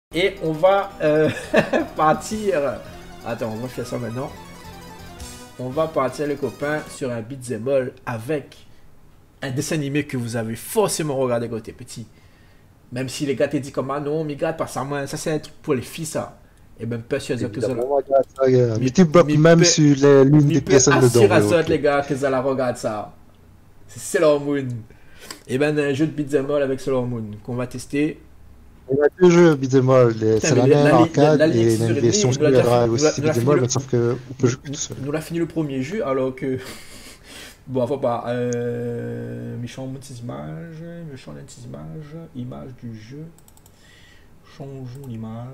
Et on va partir... Attends, on va faire ça maintenant. On va partir les copains sur un beat'em all avec un dessin animé que vous avez forcément regardé quand t'es petit. Même si les gars t'ont dit comme ah non, mais regarde pas ça, moi, ça c'est un truc pour les filles ça. Et même pas sûr que ça. Mais tu bloques même sur l'une des personnes dedans. Les gars que ça la regarde ça. C'est Sailor Moon. Et ben un jeu de beat'em all avec Sailor Moon qu'on va tester. Il y a deux jeux beat'em all, c'est la même arcade et une version sur Mega Drive aussi beat'em all, mais sauf qu'on peut jouer tout seul. Nous l'a fini le premier jeu alors que... Bon, faut pas... méchant images, méchant images, image du jeu. Changeons l'image.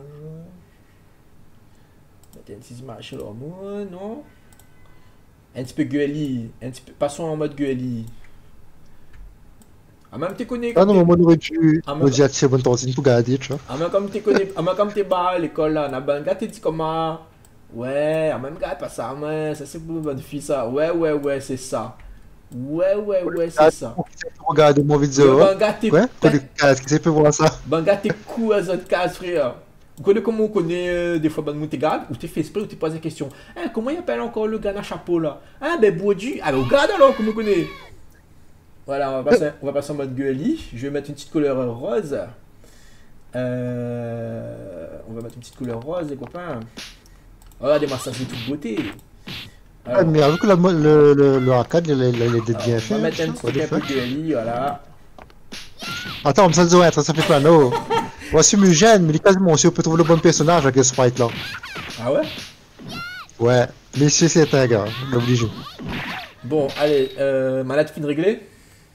Mettez une image sur moi, non? Un petit peu gueuli, passons en mode gueuli. Ah, même t'es connecté. Ah non, moi, on aurait dû dire que bonne tantine pour garder, tu vois. Ah, même comme t'es connecté, ah, même comme t'es bas à l'école là, n'a pas un gars t'es dit comment. Ouais, ah, même gars, pas ça, mais ça c'est pour une bonne fille ça. Ouais, c'est ça. Ouais, c'est ça. Regarde mon vidéo. Ben gars, t'es. Ouais, qu'est-ce que c'est pour voir ça? Ben gars, t'es cool à cette case, frère. Vous connaissez comment on connaît des fois ben nous t'es gars, ou t'es fait exprès, ou t'es posé des questions. Hein, comment il appelle encore le gars à chapeau là? Ah, ben Boudu. Alors, regarde alors, comment on connaît. Voilà, on va passer en mode gueuli. Je vais mettre une petite couleur rose. On va mettre une petite couleur rose, les copains. Regardez-moi ça, c'est toute beauté. Alors, mais avec le arcade, il est bien fait. On va mettre un petit peu de gueuli, voilà. Attends, ça doit être, ça fait pas non. Voici Mugène, mais il est quasiment aussi, on peut trouver le bon personnage avec ce sprite là. Ah ouais? Ouais, mais c'est un gars, obligé. Bon, allez, malade fin réglée.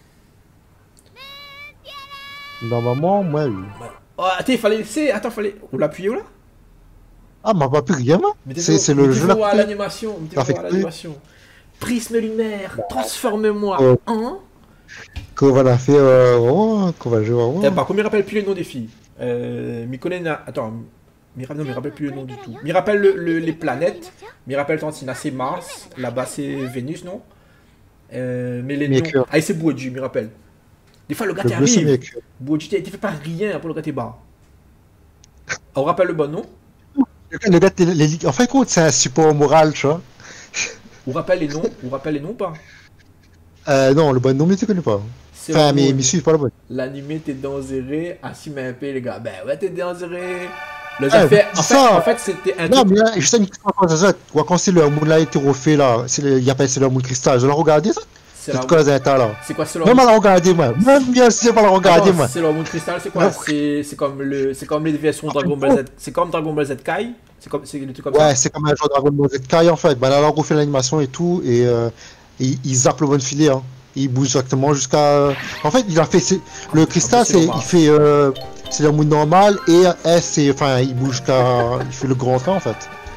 Normalement, moi, oui. Oh, attends, il fallait laisser. Attends, fallait. On l'appuyer où là? Ah, mais pas plus rien, moi. C'est le jeu là. L'animation. L'animation. Prisme lunaire, transforme-moi en. Qu'on va la faire. Qu'on va jouer. Par contre, il me rappelle plus les noms des filles. Mikolena. Attends. Non, il me rappelle plus le nom du tout. Il me rappelle les planètes. Il me rappelle Tantina, c'est Mars. Là-bas, c'est Vénus, non? Mais les noms. Ah, c'est Bouedju, il me rappelle. Des fois, le gars t'arrive. Bouedju, t'es fait pas rien pour le gars t'es bas. On rappelle le bon nom? Le gars, en fin de compte, c'est un support moral, tu vois. On rappelle les noms? On rappelle les noms ou pas? Non, le bon nom, mais tu connais pas. Enfin, mais suis pas le bon. L'animé, t'es dangereux. Assis, mais un peu, les gars. Ben ouais, t'es dangereux. En fait, c'était un. Non, mais là, je sais une question. Quand c'est le monde là, été refait là, il y a pas le monde cristal. Je l'ai regardé ça? C'est quoi là? C'est quoi Même à la regarder, moi. Même bien sûr, pas la regarder, moi. C'est le monde cristal, c'est quoi? C'est comme les versions Dragon Ball Z. C'est comme Dragon Ball Z Kai. C'est le truc comme ça. Ouais, c'est comme un genre Dragon Ball Z Kai en fait. Ben là, on refait l'animation et tout. Et il zappe le bon filet. Hein. Il bouge directement jusqu'à. En fait, il a fait. Le cristal, il fait. C'est le monde normal. Et S, enfin, il bouge jusqu'à. Il fait le grand train en fait.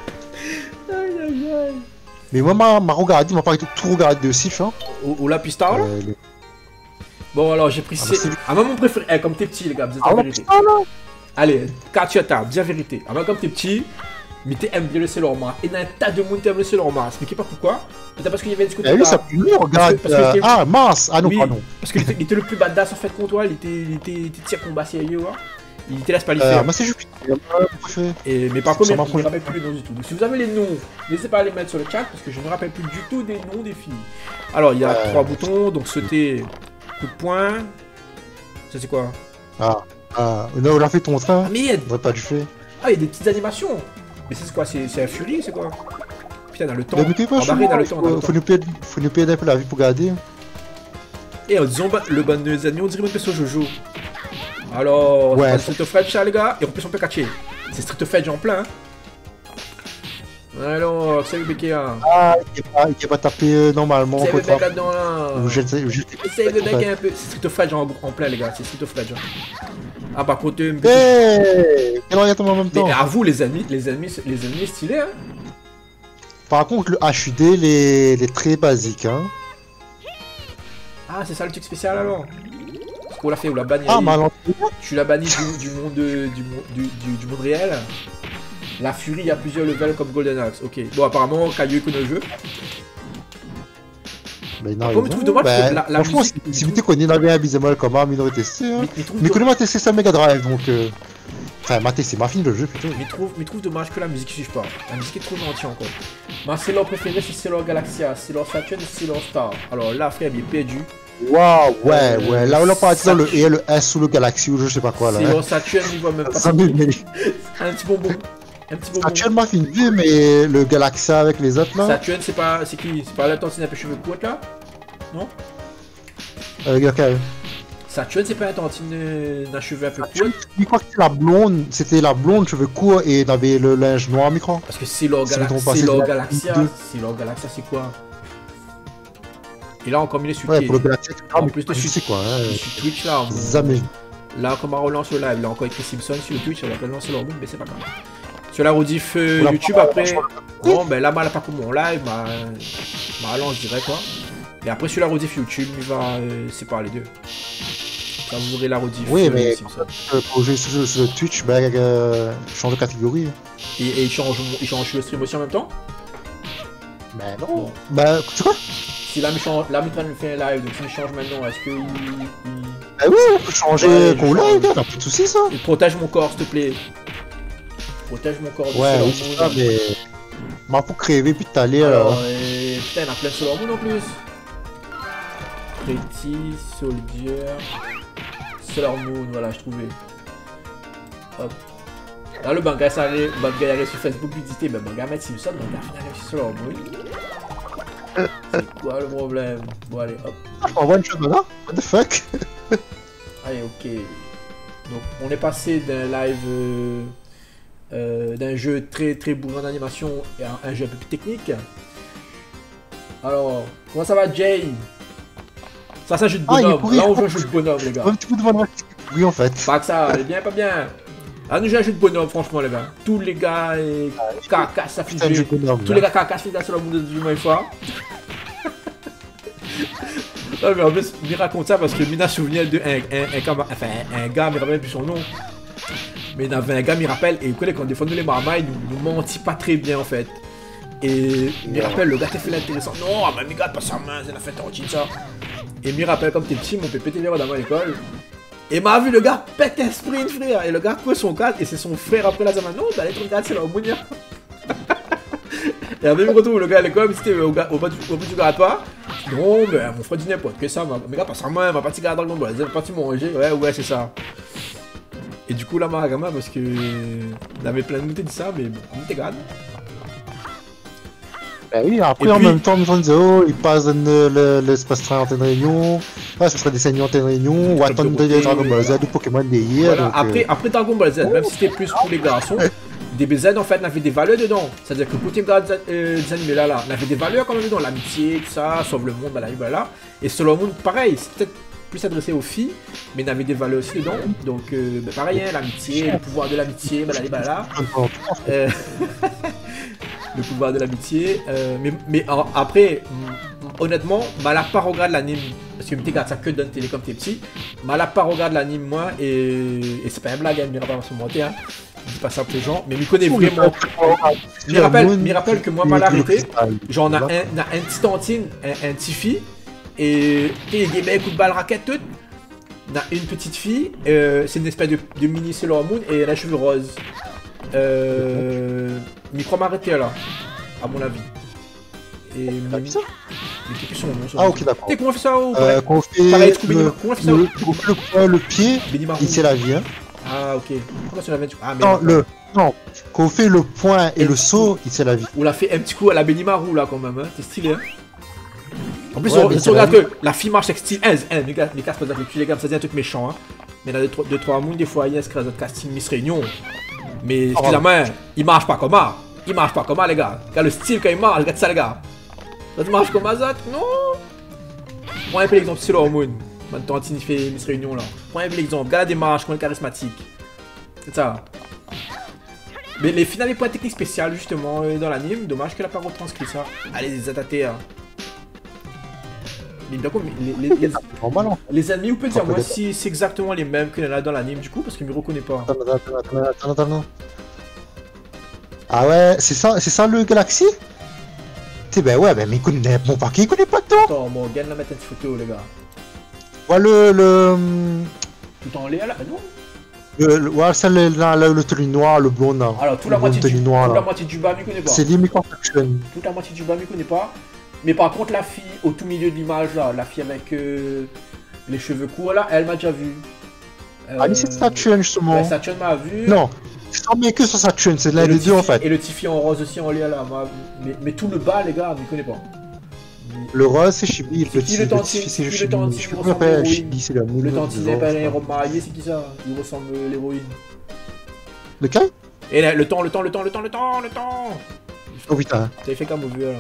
Mais moi, m'a regardé, il m'a pas tout regardé aussi, tu vois. Ou la pista là. Bon, alors j'ai pris C. Ah, moi, mon préféré. Comme t'es petit, les gars, vous êtes en vérité. Allez, Katiata, bien vérité. Ah, moi, comme t'es petit, mais t'aimes bien le Sailor Mars. Et il y a un tas de monde qui aime le Sailor Mars. Mais qui pas pourquoi. C'est parce qu'il y avait une discussion. Ah oui, ça pue, regarde. Ah, Mars. Ah non, pardon. Parce qu'il était le plus badass en fait contre toi. Il était tir combat sérieux, ouais. Il te laisse pas les faire. Moi c'est Jupiter. Mais par contre, je ne me rappelle plus les noms du tout. Donc si vous avez les noms, n'hésitez pas à les mettre sur le chat parce que je ne me rappelle plus du tout des noms des filles. Alors il y a 3 boutons, donc sauter, coup de poing. Ça c'est quoi? On a fait ton train. Ah, mais il y a... pas du fait. Ah, il y a des petites animations. Mais c'est quoi? C'est un Fury, c'est quoi? Putain, dans le temps. Embarré dans le temps. Faut nous payer un peu la vie pour garder. Et disons, le ban des animaux, on dirait même que c'est Jojo. Alors, ouais, Street of Rage, ça les gars, et en plus on peut catcher. C'est Street of Rage en plein. Hein. Alors, salut Bekea. Ah, il est pas tapé normalement. C'est le mec là-dedans là. C'est le mec un peu. C'est Street of Rage en plein, les gars, c'est Street of Rage. Ah, par contre, hey, alors il y a en même temps. Mais à vous, les ennemis stylés, hein. Par contre, le HUD, les très basiques, hein. Ah, c'est ça le truc spécial alors. On l'a fait, ou la banni. Ah, tu l'as banni du monde réel. La Fury, il y a plusieurs levels comme Golden Axe. Ok. Bon, apparemment, Caillou connaît le jeu. Mais non, je trouve dommage que la musique... Si vous connaissez, il y avait un beat'em all comme ça, mais il aurait testé. Mais comment testé ça Mega Drive, donc... Enfin, maté, c'est ma fille le jeu plutôt. Mais trouve dommage que la musique suive pas. La musique est trop gentille encore. Ma Sailor préférée, c'est Sailor Galaxia, Sailor Saturn et Sailor Star. Alors là, frère, il est perdu. Waouh, ouais. Là, on a parti dans le E, le S ou le Galaxy ou je sais pas quoi là. Sailor Saturn, il voit même pas. Ça me met. Un petit bonbon. Saturn m'a fait une vue, mais le Galaxia avec les autres là. Saturn, c'est pas. C'est qui? C'est pas la tantine un peu cheveux courts là? Non? Ok. Saturn, c'est pas la tantine d'un cheveu un peu court? Je crois que c'était la blonde, cheveux courts et t'avais le linge noir micro. Parce que Sailor Galaxia, c'est quoi? Et là, encore, il est sur ouais, pour le Galaxia, en plus de c'est quoi hein, sur Twitch là. Là, comme on relance le live, il a encore écrit Simpson sur le Twitch, il a pas lancé leur boom, mais c'est pas grave. Sur la rediff YouTube après, bon ben là, mal pas pour mon live, ma lance direct quoi. Et après sur la rediff YouTube, il va séparer les deux. Ça vous aurez la rediff. Oui, mais pour jouer sur le Twitch, ben change de catégorie. Et il change le stream aussi en même temps? Ben non. Bon. Ben, tu vois? Si là, il fait un live, donc s'il change maintenant, est-ce qu'il. Ah oui, on peut changer qu'on live, t'as plus de soucis ça. Et protège mon corps, s'il te plaît. Protège mon corps. Ouais, oui, c'est ça, mais. M'a pour crever puis t'aller alors. Putain, il y en a plein de Sailor Moon en plus. Pretty, Soldier. Sailor Moon, voilà, je trouvais. Hop. Là, le Banga, ça allait. Banga allait sur Facebook, lui disait, ben Banga, mettre Simpson, Banga, finalement, sur Sailor Moon. C'est quoi le problème? Bon, allez, hop. Je m'envoie une chose là? What the fuck? Allez, ok. Donc, on est passé d'un live. D'un jeu très très bourrin d'animation et un jeu un peu plus technique. Alors, comment ça va, Jay? Ça, c'est un jeu de bonhomme. Là, on joue un jeu de bonhomme, les gars. Un petit peu de bonhomme, oui, en fait. Pas que ça, elle est bien, pas bien. Là, nous jouons un jeu de bonhomme, franchement, les gars. Tous les gars, caca, ça fait du bonhomme. Tous les gars, caca, ça fait sur le monde du moins fois. Non, mais en plus, il raconte ça parce que Mina se souvient un gars, mais rappelle plus son nom. Mais il y avait un gars, il rappelle, et quand des fois nous les marmailles, nous mentit pas très bien en fait. Et il rappelle, le gars t'a fait l'intéressant. Non, mais mes gars, pas sa main, elle a fait tantine ça. Et il rappelle, comme t'es petit, mon pépé t'es dans à l'école. Et m'a vu le gars pète un sprint, frère. Et le gars coupe son cadre, et c'est son frère après la zaman. Non, bah les 34, c'est leur mounia. Et après, il me retrouve le gars à l'école, c'était au bout du garatoire. Non, mais mon frère dit n'importe que ça, mes gars, pas sa main, ma partie garde dans le monde, elle va partir manger. Ouais, c'est ça. Et du coup, là, Maragama, parce que. Il avait plein de moutées de ça, mais bon, on était grave. Bah oui, après, en même temps, il passe dans l'espace train en réunion. Ouais, ce serait des seigneurs en réunion, ou attendre de Dragon Ball Z ou Pokémon DI. Voilà, après Dragon Ball Z, même si c'était plus pour les garçons, DBZ en fait, on avait des valeurs dedans. C'est-à-dire que pour tes gars des animés là, on avait des valeurs quand même dedans, l'amitié, tout ça, sauve le monde, voilà. Et Sailor Moon, pareil, c'est peut-être plus adressé aux filles, mais il y avait des valeurs aussi dedans. Donc, pareil, hein, l'amitié, le pouvoir de l'amitié, balala. Le pouvoir de l'amitié. Mais après, honnêtement, la pas regarde l'anime, parce que tu regardes ça que dans la télé comme t'es petit, la pas regarde l'anime moi, et c'est pas une blague, hein, Mira pas se monter, hein. Je dis pas ça pour les gens, mais il connaît vraiment. Il rappelle que moi, mal arrêté, genre on a un petit tantine, un petit fille, et des mecs coup de balle raquette tout. On a une petite fille, c'est une espèce de mini Sailor Moon et elle a les cheveux roses. Micro m'arrêter là, à mon avis. Et Mimi. Mais son nom. Ah, ok, d'accord. Comment on fait ça au qu'on fait pareil, le pied, il c'est la vie. Hein. Ah, ok. Comment ça l'avait? Ah, mais non, qu'on fait le point et le saut, il c'est la vie. On l'a fait un petit coup à la Benimaru là quand même, hein. C'est stylé, hein. En plus, on regarde que la fille marche avec style 11, les gars, les gars, ça dit un truc méchant, hein. Mais il y en a 2-3 moons, des fois, il y a un casting Miss Réunion. Mais excusez-moi, il marche pas comme ça. Il marche pas comme ça, les gars. Regarde le style quand il marche, regarde ça, les gars. Ça marche comme ça, non. Prends un peu l'exemple, c'est Sailor Moon. Maintenant, il fait Miss Réunion là. Prends un peu l'exemple, regarde la démarche, comment elle est charismatique. C'est ça. Mais les finales, les points techniques spéciaux, justement, dans l'anime, dommage qu'elle a pas retranscrit ça. Allez, les attaquer, hein. Mais d'accord, les ennemis, vous pouvez dire moi si c'est exactement les mêmes qu'il y en a dans l'anime du coup, parce qu'il me reconnaît pas. Attends. Ah ouais, c'est ça le Galaxy? Ben ouais, mais il connaît mon paquet, il connaît pas toi. Attends, bon, gagne la mettre une photo les gars. Voilà le... Tout en Léa là, non? Ouais, celle là, le tenue noir, le blond là. Alors, toute la moitié du bas, je connais pas. C'est limite Construction. Toute la moitié du bas, je connais pas. Mais par contre, la fille au tout milieu de l'image là, la fille avec les cheveux courts là, elle m'a déjà vu. Ah, mais c'est Saturn justement. Ouais, Saturn m'a vu. Non, c'est pas que sur Saturn, c'est l'un des deux en fait. Et le petit fille en rose aussi en lien là, mais tout le bas, les gars, je ne connais pas. Le rose, c'est Chibi, le petit fils, c'est Chibi. Je sais plus comment il s'appelle, Chibi, c'est la moule. Le tanti n'est pas une robe mariée, c'est qui ça? Il ressemble à l'héroïne. Lequel? Et là, le temps. Oh putain. T'avais fait comme au vieux là.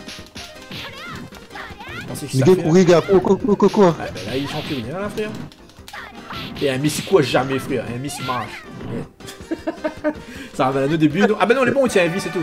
Il découvrit, gars, quoi. Ah, ben là, il est champion, là, frère. Et un Messi quoi jamais, frère. Un Messi marche. Ça va au début. Ah, ben non, les bons, il tient un vie, c'est tout.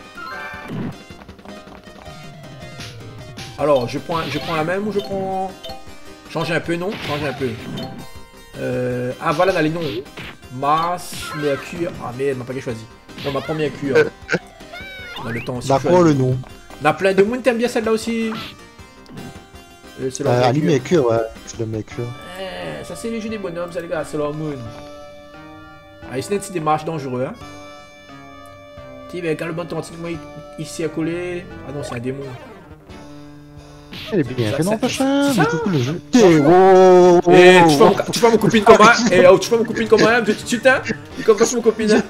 Alors, je prends la même ou je prends. Changer un peu, non? Changer un peu. Ah, voilà, dans les noms. Mars, Mercure. Ah, merde, m'a pas choisi. On m'a pas Mercure. Dans le temps aussi. D'accord, le nom. On a plein de monde, t'aimes bien celle-là aussi? C'est leur Ali Mercure, ouais. C'est le Mercure. Ça, c'est les jeux des bonhommes, ça, les gars. C'est leur moon. Ah, ils c'est des marches dangereux, hein. Tu sais, quand le bon temps, il s'est collé. Ah non, c'est un démon. Elle est bien fait, non, machin. C'est ça? Le jeu. Eh, tu fais mon copine comme moi. Eh, tu fais mon copine comme moi. Tu t'es. Il commence mon copine.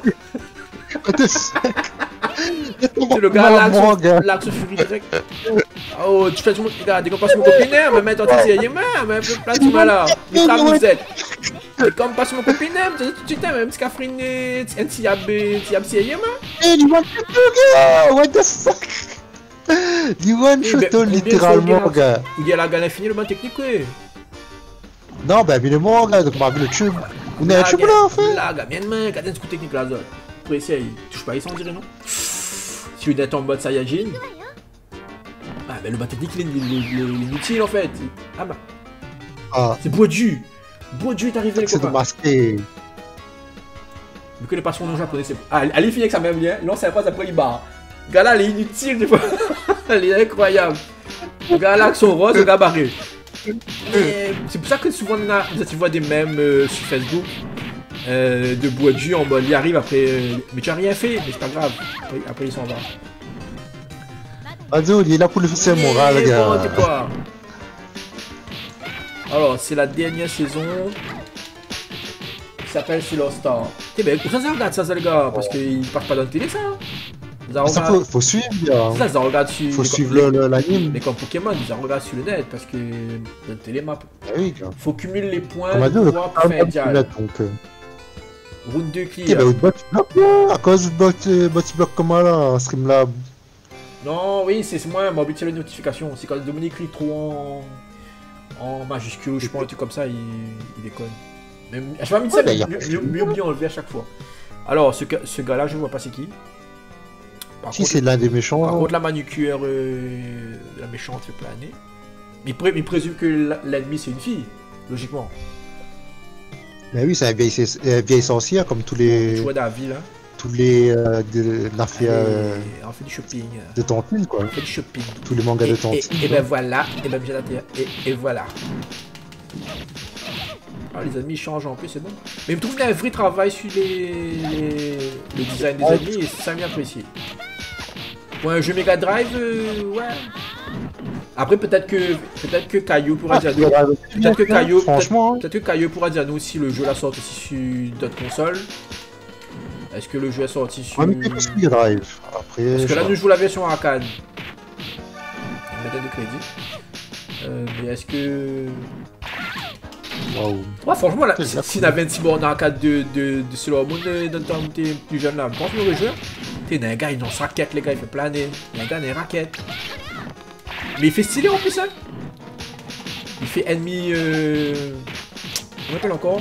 Le gars, l'axe furie direct. Oh, tu fais tout le monde. Regarde, dès qu'on passe mon copine, mais maintenant tu sais, il y a mais plein de mal là. Mais comme vous êtes. Et comme passe mon copine, tu t'es même, c'est Catherine, un tiab, c'est yéma. Eh, du one shot, what the fuck? Du one shot, littéralement, gars. Il y a la gagne infinie, le ban technique, oui. Non, bah, évidemment, gars, donc on m'a vu le tube. On a un tube là, en fait. Là, gars, bien de main, gardez un coup technique là, zone. Pour essayer, il touche pas, il s'en dirait, non? Si vous êtes en mode Saiyajin. Ah, mais le ban technique, il est inutile en fait. Ah, bah. Ah. C'est Boju. Boju est arrivé, les copains. C'est masqué. Je ne connais pas son nom japonais, c'est bon. Ah, allez finir avec sa même lien. Lance la phrase après il barre. Le gars là, il est inutile des fois. Il est incroyable. Le gars là, avec son rose, le gars barré. C'est pour ça que souvent, tu vois des mèmes sur Facebook de Boju en mode il arrive après. Mais tu as rien fait, mais c'est pas grave. Après il s'en va. Vas-y, il est là pour le faire moral, gars. Bon, quoi. Alors, c'est la dernière saison qui s'appelle Sailor Star. Eh ben, ça regarde ça, les gars, parce qu'ils partent pas dans la télé, ça. Ça faut suivre, gars. Ça regarde sur. Faut suivre l'anime. Mais comme Pokémon, ils en regardent sur le net, parce que dans la télémap. Ah oui, gars. Faut cumuler les points pour pouvoir faire un dial. Donc. Round 2 clear. Eh ben, à cause de Botiblock comme là, Streamlab. Non, oui, c'est moi, m'a habitué les notifications. C'est quand Dominique clique trop en majuscule, je pense, un truc comme ça, il déconne. Mais je vais me dire ça, mieux bien enlever à chaque fois. Alors, ce gars-là, je ne vois pas c'est qui. Si c'est l'un des méchants. Par contre, la manucure la méchante fait planer. Mais il présume que l'ennemi c'est une fille, logiquement. Mais oui, c'est une vieille sorcière comme tous les. Tu vois dans la ville, hein. Tous les l'affaire. On fait du shopping. De Tantine, quoi. On fait du shopping. Tous les mangas de Tantine. Et ben voilà, et ben j'ai la terre. Et voilà. Ah, les ennemis changent en plus, c'est bon. Mais il me trouve qu'il y a un vrai travail sur le design des ennemis et ça bien apprécié. Pour un jeu Mega Drive, ouais. Après, peut-être que Caillou pourra dire nous. Peut-être que Caillou pourra dire nous si le jeu la sort aussi sur d'autres consoles. Est-ce que le jeu est sorti sur. Mega Drive. Après, parce que là, nous jouons la version arcade. On mettait de crédit. Mais est-ce que. Waouh. Ouais, franchement, là, s'il y avait un petit borne arcade de Sailor Moon dans le temps où t'es plus jeune là, pense le rejouer. T'es un gars, il lance raquette, les gars, il fait planer. Il y a un gars, il a une raquette. Mais il fait stylé en plus, hein. Il fait ennemi. On appelle encore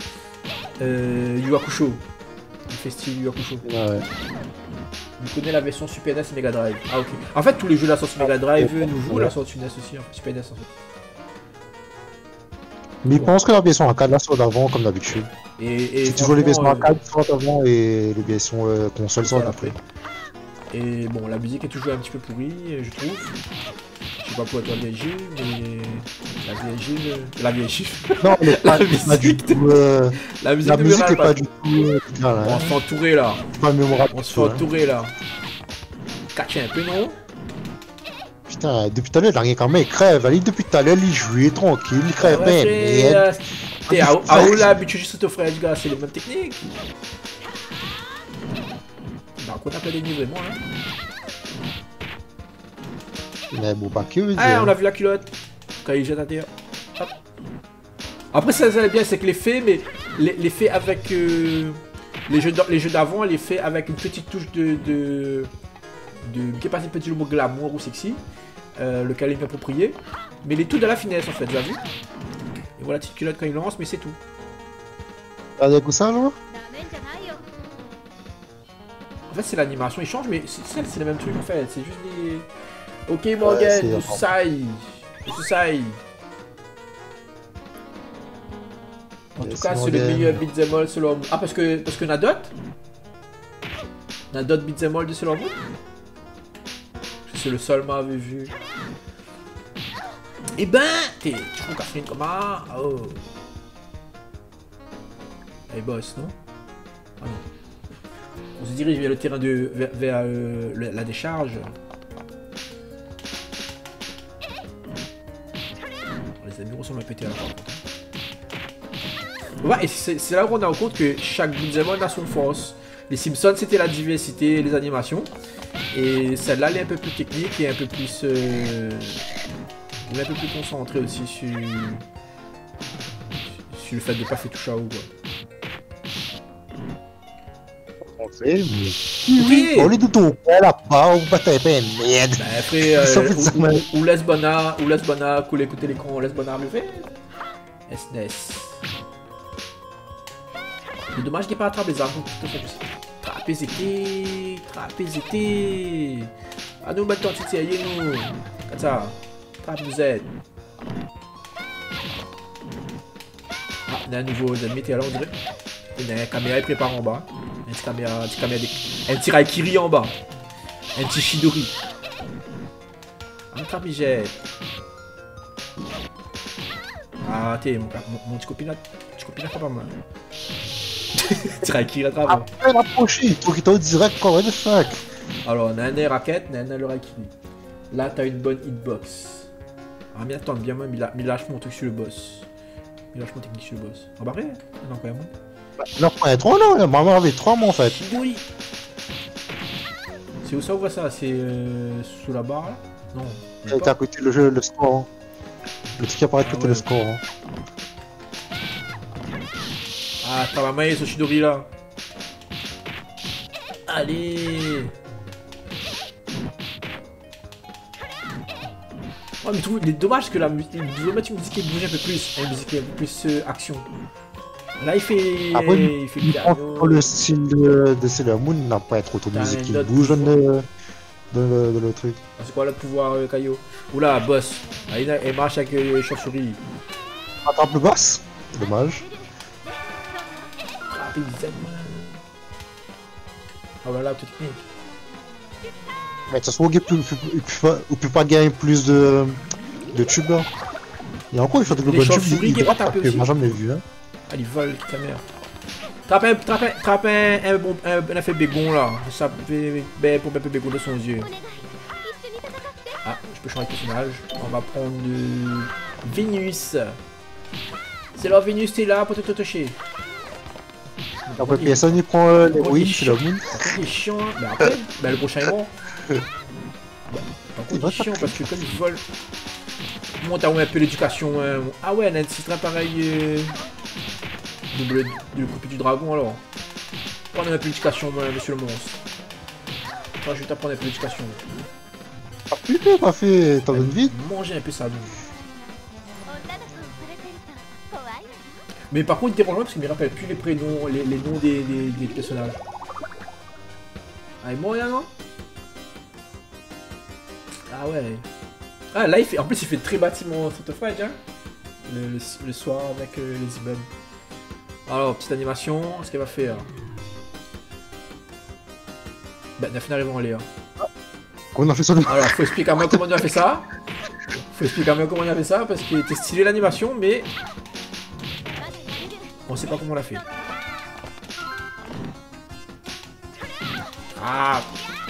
Yu Hakusho. Il fait style Yu Hakusho. Ouais. Vous connaissez la version Super NES et Mega Drive. Ah, ok. En fait, tous les jeux de la sortie Mega Drive, nous jouons la sortie NES aussi, en fait. Super NES en fait. Mais je pense que la version arcade là sort d'avant, comme d'habitude. C'est toujours les versions arcade sortent avant et les versions console sortent après. Et bon, la musique est toujours un petit peu pourrie, je trouve. Je sais pas pourquoi toi DG, mais La vieille Gilles. La vieille chiffre. Non, elle est pas, musique pas du tout. La musique La de musique Mural, est pas du tout. Voilà, On se fait entourer là. pas mémorable. On se fait entourer là. Catcher un peu, non? Putain, depuis tout à l'heure, il a rien quand même, il crève. Allez, depuis tout à l'heure, il jouait tranquille, il crève bien. Ouais, t'es à où là, habitué juste au frère du gars, c'est les mêmes techniques. Par contre, on a pas des niveaux, moi. Hein. Il a un beau paquet, veut dire. Ah, on a vu la culotte. Quand il jette à terre. Hop. Après, ça est bien, c'est que l'effet, mais l'effet avec les jeux d'avant, l'effet avec une petite touche de qui est passé petit le mot glamour ou sexy, lequel est approprié. Mais il est tout dans la finesse en fait, vous avez vu. Et voilà, petite culotte quand il lance, mais c'est tout. Regardez comme ça, là. En fait, c'est l'animation, il change, mais c'est le même truc en fait. C'est juste des. Ok, Ouais, Morgan, c'est- Susai. En Yes, tout cas, c'est le Morgan. meilleur beat'em all selon moi. Ah, parce que Nadot beat'em all de selon moi. C'est le seul que m'avait vu. Eh ben, tu trouves Catherine comment? Oh. Elle boss, non? Ah non. On se dirige vers le terrain vers la décharge. Les amis ressemblent à péter à la fois. Ouais, et c'est là où on a rendu compte que chaque beat'em all a son force. Les Simpsons, c'était la diversité, les animations. Et celle-là, elle est un peu plus technique et un peu plus... elle est un peu plus concentrée aussi sur le fait de pas faire tout chat ou quoi. On fait, mais. Oui. On est tout au coin là-bas, on va taper une merde. Bah après, Ça fait ça, man. ou Lesbana, coule écouter l'écran, Lesbana le fait. SNES. C'est dommage qu'il n'y ait pas attrapé les arbres. Trapézité. Ah nous maintenant tu sais, nous. Comme ça. Trappe nous aide. Ah, on a un nouveau ennemi, t'es là on dirait. Il y a une caméra préparée en bas. Un petit Raikiri en bas. Un petit Shidori. Un trapézette. Ah t'es mon petit copinat. Petit copinat pas mal. Petit Raikiri à travers. Après la prochaine, il faut qu'il t'en direct, quoi, what the fuck. Alors, on a un raquette, on a le Raikiri. Là, t'as une bonne hitbox. Ah, mais attends, bien même, il lâche mon truc sur le boss. Il lâche mon technique sur le boss. Embarré? Non, quand même. Non, il y a 3, non, maman avait 3 mois en fait. Oui. C'est où ça, on voit ça? C'est sous la barre là? Non. Il était à côté le jeu, le score. Hein. Le truc qui apparaît à côté ouais. le score. Hein. Ah, t'as ma main, ce Shidori là. Allez. Oh, mais trouve, il est dommage que la musique, il devrait mettre une musique qui bouge un peu plus, une musique un peu plus action. Là, il fait. Après, il fait le piano. le style de Sailor Moon n'a pas trop de T'as musique qui un autre bouge pouvoir. dans le truc. C'est quoi le pouvoir, Kaio? Oula, boss. Ah, elle marche avec les chauves-souris. Attrape le boss. Dommage. Frappe, il disait. Oh là là, toute technique. Mais de toute façon, on peut pas gagner plus de tubes là. Et encore, il faut que le Les bon tube, chauves-souris qui vont taper aussi. m'a jamais vu. Hein. Ah, il vole, ta mère. Trappe un effet bégon là. Ça fait pour un peu bégon de son yeux. Ah, je peux changer de personnage. On va prendre Vénus. C'est là, Vénus, t'es là pour te toucher. Après, personne il prend les Contre, oui, il est c'est la chiant. moon. Il est chiant. Mais après, le prochain est bon. Par contre, il est chiant parce que comme il vole. Monte à un peu l'éducation. Ah ouais, on a un système pareil. Le coupé du dragon alors. Prendre un peu l'éducation, monsieur le monstre. Moi, je vais t'apprendre un peu l'éducation. Ah putain, pas fait, t'en donnes vite. Manger un peu ça, donc. Mais par contre, il dérange parce qu'il me rappelle plus les prénoms, les noms des personnages. Ah, et moi, rien, non? Ah ouais. Ah, là, il fait. En plus, il fait très bâtiment Sautofrage, hein. Le soir avec les immeubles. Alors, petite animation, ce qu'elle va faire. Bah, Daphne arrive en l'air. On a fait ça. Alors, faut expliquer à moi comment on a fait ça. Faut expliquer quand même comment on a fait ça parce qu'il était stylé l'animation, mais on sait pas comment on l'a fait. Ah!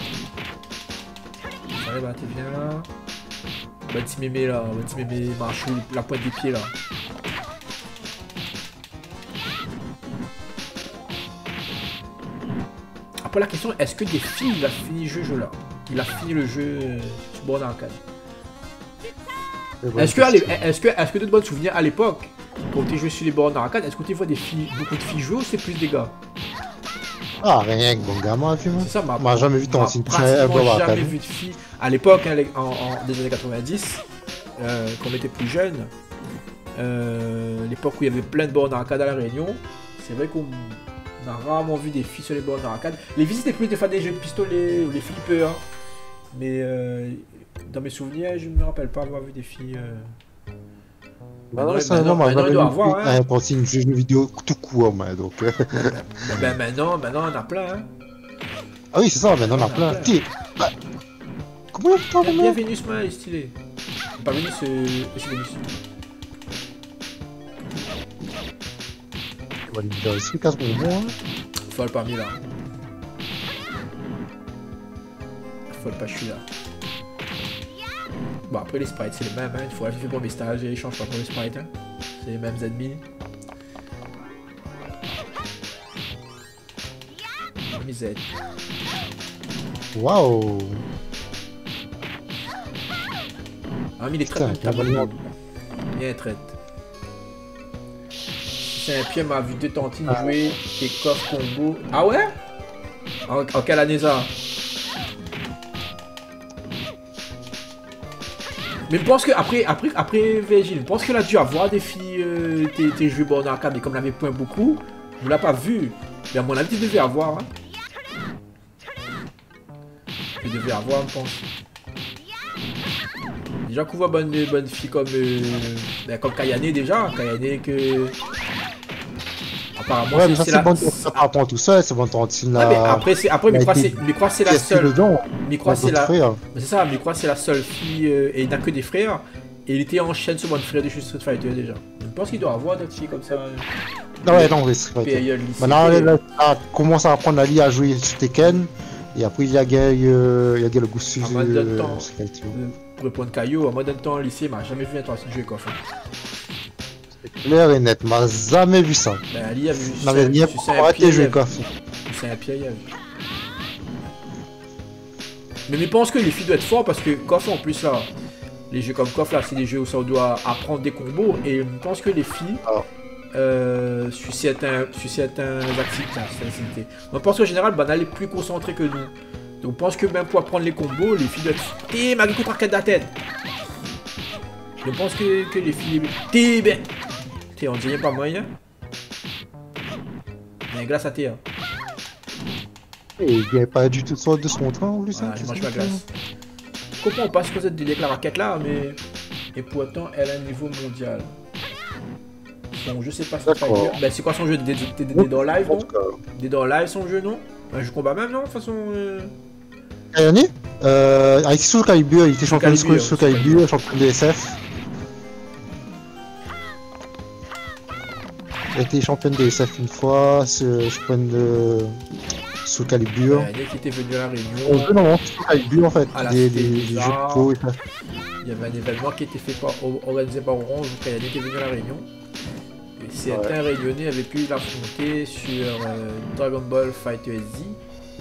Allez, bah, t'es bien là. Bah, petit mémé là, bah, petit mémé marchou, la pointe des pieds là. Après, la question, est-ce que des filles, il a fini le jeu là? Il a fini le jeu sur borne arcade. Est-ce que de bonnes souvenirs à l'époque, quand tu jouais sur les bornes arcade, est-ce que tu vois des filles, beaucoup de filles jouer ou c'est plus des gars? Ah, rien que bon gamin, film. C'est ça, m'a jamais vu ton signe très jamais vu de filles. À l'époque, hein, des années 90, quand on était plus jeunes, l'époque où il y avait plein de bornes arcade à La Réunion, c'est vrai qu'on a rarement vu des filles sur les bornes arcade. Les filles, c'était plus des fois des jeux de pistolet ou les flippers. Hein. Mais dans mes souvenirs, je ne me rappelle pas avoir vu des filles. Maintenant, il doit avoir un signe jeu vidéo tout court, moi, donc. Maintenant, on en a plein. Hein. Ah oui, c'est ça, maintenant on en a plein. Bah, comment on a bien Vénus, il est stylé. Pas Vénus, c'est Vénus. On va lui dire ici, casse mon bon. Folle parmi là. Folle pas, je suis là. Bon, après les sprites, c'est les mêmes, hein. Il faut ajouter pour mes stages et ils changent pas pour les sprites. Hein. C'est les mêmes ennemis. Misette. Waouh! Ah, mais il est très bon. Bien traite. C'est un pied m'a vu deux tantines jouer des coffres combo. Ah ouais? En quelle année ça? Mais je pense que après Virgile, je pense qu'elle a dû avoir des filles t'es joué borne arcade, mais comme elle avait point beaucoup, je l'ai pas vu. Mais à mon avis, tu devais avoir. Hein. Tu devais avoir, je pense. Déjà qu'on voit bonne fille comme Kayane déjà. Kayane que. Apparemment, ouais, c'est la... bon, ça par rapport à tout ça, c'est bon tantine là. Ouais, après Microix c'est la seule. Microix c'est la. C'est ça, Microix c'est la seule fille et il n'a que des frères. Et il était en chaîne sur mon frère de Street Fighter déjà. Je pense qu'il doit avoir d'autres filles comme ça. Non, ouais, non, Street Fighter. Maintenant, elle commence à apprendre à lire à jouer sur Tekken. Et après, il y a le goût sur pour répondre Caillou, à moi d'un temps au lycée, m'a jamais vu un de jouer coffre. Clair et net, m'a jamais vu ça. Ben Ali a vu ça. N'avait rien pour arrêter jouer coffre. C'est un pied, mais je pense que les filles doivent être fortes parce que coffre en plus là, les jeux comme coffre là, c'est des jeux où ça doit apprendre des combos et je pense que les filles, sur certains activités, je pense qu'en général, elle est plus concentrée que nous. Donc je pense que même pour apprendre les combos, les filles doivent être... T'es ma contre arcade de la tête. Je pense que les filles... T'es on dirait pas moyen. Mais glace à thé. Et il n'y avait pas du tout de sorte de son train en plus. Voilà, je mange ma glace. Je comprends pas ce que c'est de la raquette là, mais... Et pourtant, elle a un niveau mondial. Son jeu, c'est pas ça. Ben, c'est quoi son jeu? Dead or Alive, non? Dead or Alive, son jeu, non? Un jeu combat même, non? De toute façon... Quelle année avec Soul Calibur, il était champion de Soul Calibur, champion de SF. Il a été champion de SF une fois, champion de Soul Calibur. Il y a qui était venu à la Réunion. Non, Soul Calibur en fait, des jeux de pro et ça. Il y avait un événement qui était organisé par Orange, donc il y a qui était venu à la Réunion. Et certains Réunionnais avaient pu l'affronter sur Dragon Ball Fighter Z.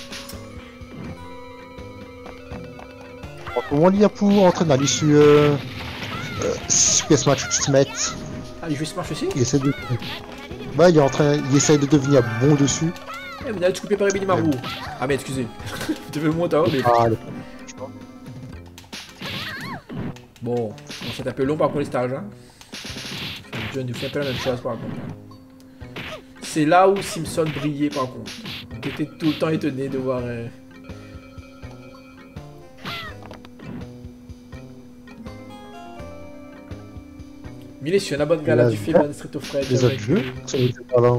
Comment il y a pour entraîner à l'issue Super Smash Ultimate? Ah, il joue Smash aussi? Il essaie de... Bah, il essaie de devenir bon dessus. Eh, vous allez te couper par Ebony Maru. Ah, mais excusez. Je devais le monter, mais... Bon, c'est un peu long par contre les stages. Hein. Je nous fais un peu la même chose par contre. C'est là où Simpson brillait par contre. J'étais tout le temps étonné de voir... Mais si on a bonne gala du film de Street of Rage. Les autres jeux, c'est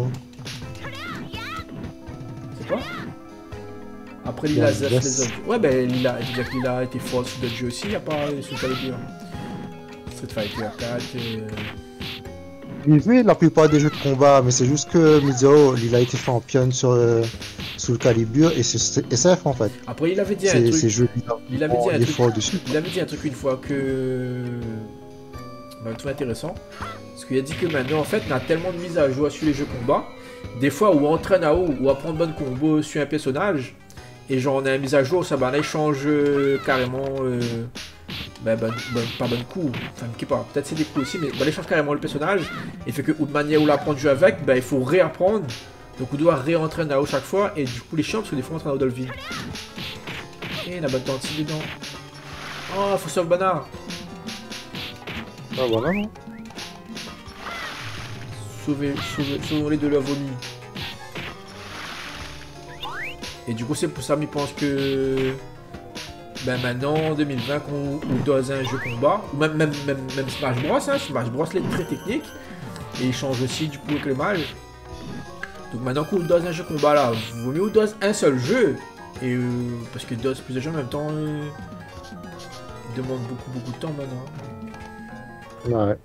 quoi? Après Lila Zef, les autres. Ouais, ben Lila, Lila était fort sur d'autres jeux aussi, à part sur Calibur. Street Fighter 4. Il fait la plupart des jeux de combat, mais c'est juste que Mizuho, il a été champion sous le calibre et c'est SF en fait. Après, il avait dit un truc. Ces jeux, il avait dit un il est truc. fort dessus. Il avait dit un truc une fois que. Bah, tout intéressant. Parce qu'il a dit que maintenant, en fait, on a tellement de mises à jour sur les jeux combat. Des fois, où on entraîne à haut, ou à prendre bonne combo sur un personnage. Et genre, on a une mise à jour, ça bah, là, il change carrément. Pas bon coup, enfin, qui pas. Peut-être c'est des coups aussi, mais bah, il change carrément le personnage. Et fait que, ou de manière où l'apprendre à jouer avec, bah, il faut réapprendre. Donc, on doit réentraîner à haut chaque fois. Et du coup, les chiants, parce que des fois, on entraîne à haut dans le vide. Et on a bonne tentille dedans. Oh, faut sauver Banard. Ah voilà, non? Sauvez-les de leur vomi. Et du coup, c'est pour ça que je pense que ben maintenant, en 2020, qu'on dans un jeu combat, ou même Smash Bros, hein, Smash Bros est très technique, et il change aussi du coup avec le mage. Donc maintenant qu'on dans un jeu combat là, vaut mieux dans un seul jeu, et parce que dans plusieurs jeux en même temps, il demande beaucoup de temps maintenant. Ouais.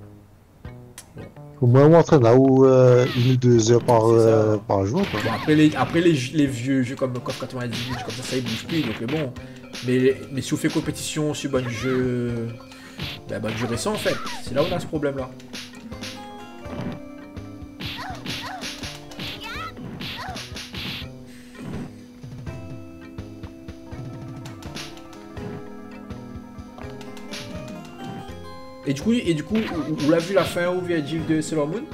Au moins on entraîne là où 1 ou 2 heures par jour. Quoi. Bon, après les vieux jeux comme KOF 98, comme ça il bouge plus, donc bon. Mais si on fait compétition sur bon jeu récent en fait, c'est là où on a ce problème là. Et du coup, vous l'avez vu la fin au VIG de Sailor Moon?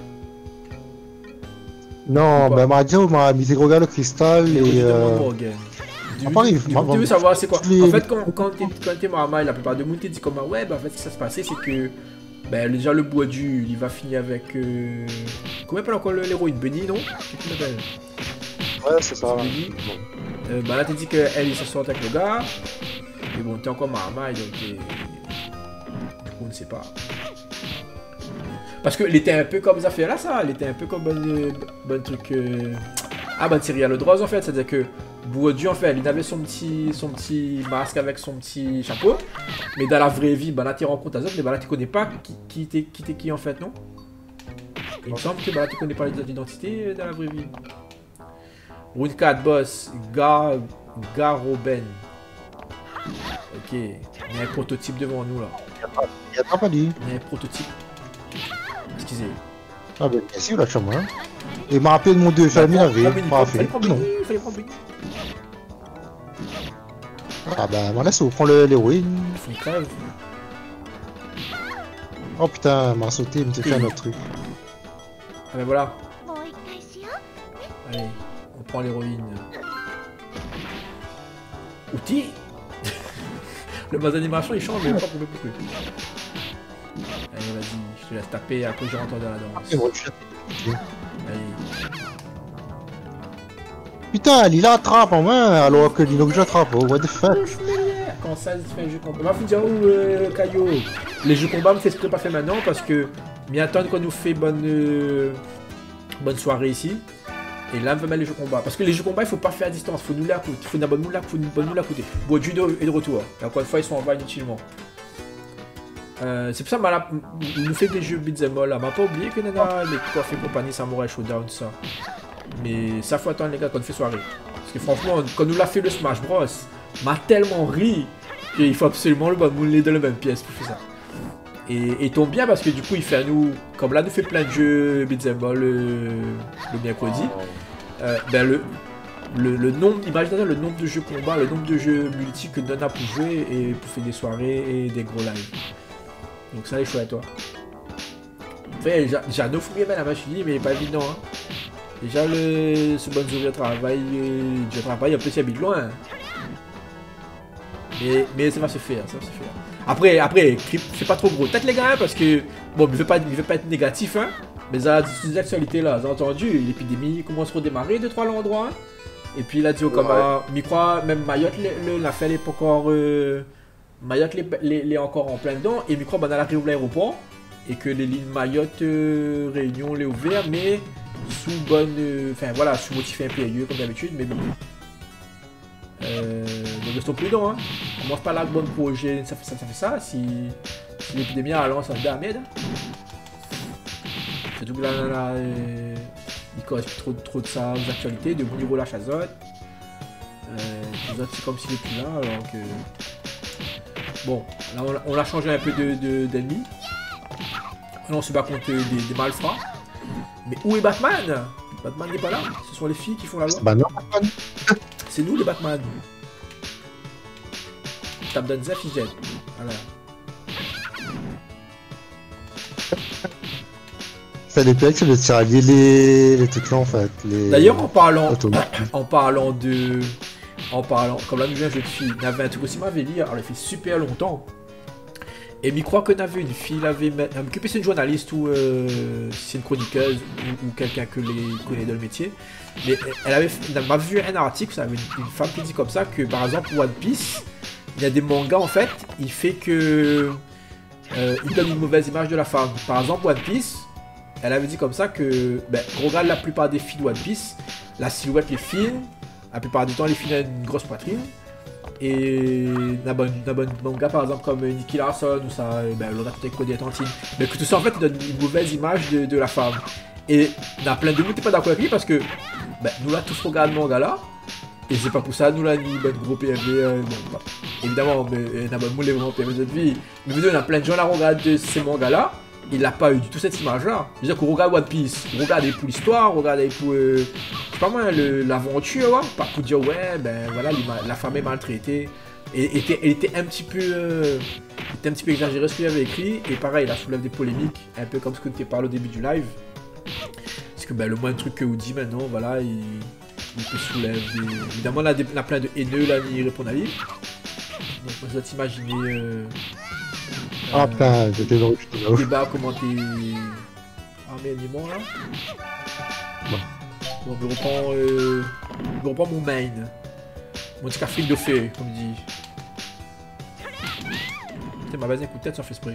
Non, bah Madia m'a mis des gros gars le cristal et. Tu veux savoir c'est quoi? En fait, quand t'es Marama, la plupart de monde te dit comment ouais, bah en fait, ce qui s'est passé, c'est que déjà le bois du, il va finir avec. Comment appelle encore l'héroïne Bunny, non? Ouais, c'est ça. Bunny. Bah là, t'as dit qu'elle, il se sort avec le gars. Et bon, t'es encore Marama, donc on ne sait pas. Parce qu'il était un peu comme ça fait là, ça. Il était un peu comme bon truc. Bonne série à le droit en fait. C'est-à-dire que Bourdieu en fait, il avait son petit masque avec son petit chapeau. Mais dans la vraie vie, bah là tu rencontres Azot, mais bah là tu connais pas qui t'es qui en fait, non? Il me semble que bah là tu connais pas les identités dans la vraie vie. Rune 4 boss, Garoben. Ok, il y a un prototype devant nous là. Il y a pas dit. Il y a un prototype. Excusez. Ah ben bien sûr, la chambre. Hein. Et il m'a rappelé de mon deux familles avait pas fait. Non. Ah bah voilà, ça vous prend l'héroïne. Il faut une crève. Oh putain, m'a sauté, il me fait un autre truc. Ah ben voilà. Allez, on prend l'héroïne. Outil. Le mode d'animation il change, mais pas pour le plus. Allez, vas-y, je te laisse taper à cause que je rentre dans la danse. Allez. Putain, Lila attrape en main alors que Lino que j'attrape. Oh, what the fuck? Quand ça, il fait un jeu combat. Faut dire où, Caillot. Les jeux combat me fait ce que pas fait maintenant parce que m'y attendent qu'on nous fait bonne soirée ici. Et là, on veut mettre les jeux combat. Parce que les jeux combat, il faut pas faire à distance. Faut nous la coûter. Faut une bonne nous la coûter. Bon, judo est de retour. Et encore une fois, ils sont en bas inutilement. C'est pour ça que nous fait des jeux beat'em all. M'a pas oublié que Nana, les coiffes et compagnie, Samurai Showdown, ça. Mais ça faut attendre les gars quand on fait soirée. Parce que franchement, quand nous l'a fait le Smash Bros, m'a tellement ri qu'il faut absolument le moule dans la même pièce pour faire ça. Et il tombe bien parce que du coup il fait à nous, comme là nous fait plein de jeux beat'em all le mercredi, le nombre, imaginez le nombre de jeux combat, le nombre de jeux multi que Nana pour jouer et pour faire des soirées et des gros lives. Donc ça les chouette toi. Enfin, j'ai un offre la machine mais il est pas évident hein. Déjà ce bon jour de travail, un peu si habite loin. Mais ça va se faire, Après, c'est pas trop gros. Peut-être les gars, parce que bon, il veut pas être négatif, hein. Mais ça, des actualités là, vous avez entendu, l'épidémie commence à redémarrer 2-3 endroits. Hein. Et puis il a dit au comment, je crois même Mayotte, l'affaire n'est pas encore, Mayotte est encore en plein dedans. Et je crois qu'on a l'arrivée de l'aéroport et que les lignes Mayotte, Réunion, les ouvertes, mais sous bonne, sous motif impérieux comme d'habitude, mais bon. Donc restons prudents, hein. Commence pas là, bon projet, ça fait ça. Si l'épidémie à Lens, c'est de la merde. Surtout que là, il correspond trop de ça aux actualités, de Mouniro la chazote. Les autres, c'est comme s'il est plus là, alors que... Bon, là, on a changé un peu d'ennemis. Là, on se bat contre des malfrats. Mais où est Batman? Batman n'est pas là. Ce sont les filles qui font la loi. Bah non, Batman. C'est nous les Batman. Tape dans des affichettes. Voilà. Ça les PX, c'est de tirer à lier les trucs là en fait. D'ailleurs, en parlant, comme là nous vient un jeu de filles, il y avait un truc aussi m'avait dit, alors il fait super longtemps. Et il croit que n'avait une fille, que c'est une journaliste ou c'est une chroniqueuse ou quelqu'un que les connaît dans le métier. Mais elle m'a vu un article, ça avait une femme qui dit comme ça que par exemple One Piece, il y a des mangas en fait, il fait que il donne une mauvaise image de la femme. Par exemple One Piece, elle avait dit comme ça que regarde la plupart des filles de One Piece, la silhouette est fine, la plupart du temps les filles ont une grosse poitrine. Et d'un bon manga par exemple comme Nicky Larson ou ça, l'on a peut-être Cody Tantine, mais que tout ça en fait donne une mauvaise image de la femme. Et il y a plein de monde qui pas d'accord avec lui parce que nous là tous regardons le manga là, et c'est pas pour ça nous là ni gros PFV, évidemment, mais il y a pas de vraiment PFV de notre vie, mais il y a plein de gens là regardent ces mangas là. Il n'a pas eu du tout cette image-là. Je veux dire qu'on regarde One Piece, regardez pour l'histoire, regardez pour, je sais pas moi, l'aventure, hein, pas pour dire ouais, voilà, la femme est maltraitée. Et elle était un petit peu exagéré ce qu'il avait écrit. Et pareil, il a soulevé des polémiques, un peu comme ce que tu parles au début du live. Parce que le moins de trucs que vous dit maintenant, voilà, il peut soulever des... Évidemment, là, il y a plein de haineux, là, il répond à lui. Donc, vous êtes imaginé... Ah putain, j'étais drôle. Débat commenté. Armée animaux là. Bon, je reprends mon main. Mon petit café de feu, comme il dit. Putain, ma base un coup de tête sur Esprit.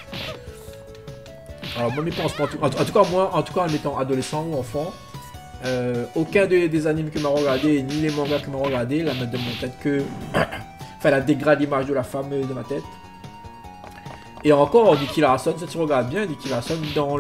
Alors, moi, mes pensements, en tout cas, moi, en étant adolescent ou enfant, aucun des animes que m'a regardé, ni les mangas que m'a regardé, la mettre de mon tête que. Enfin, la dégrade l'image de la femme de ma tête. Et encore, Nicky Larson, si tu regardes bien, Nicky Larson dans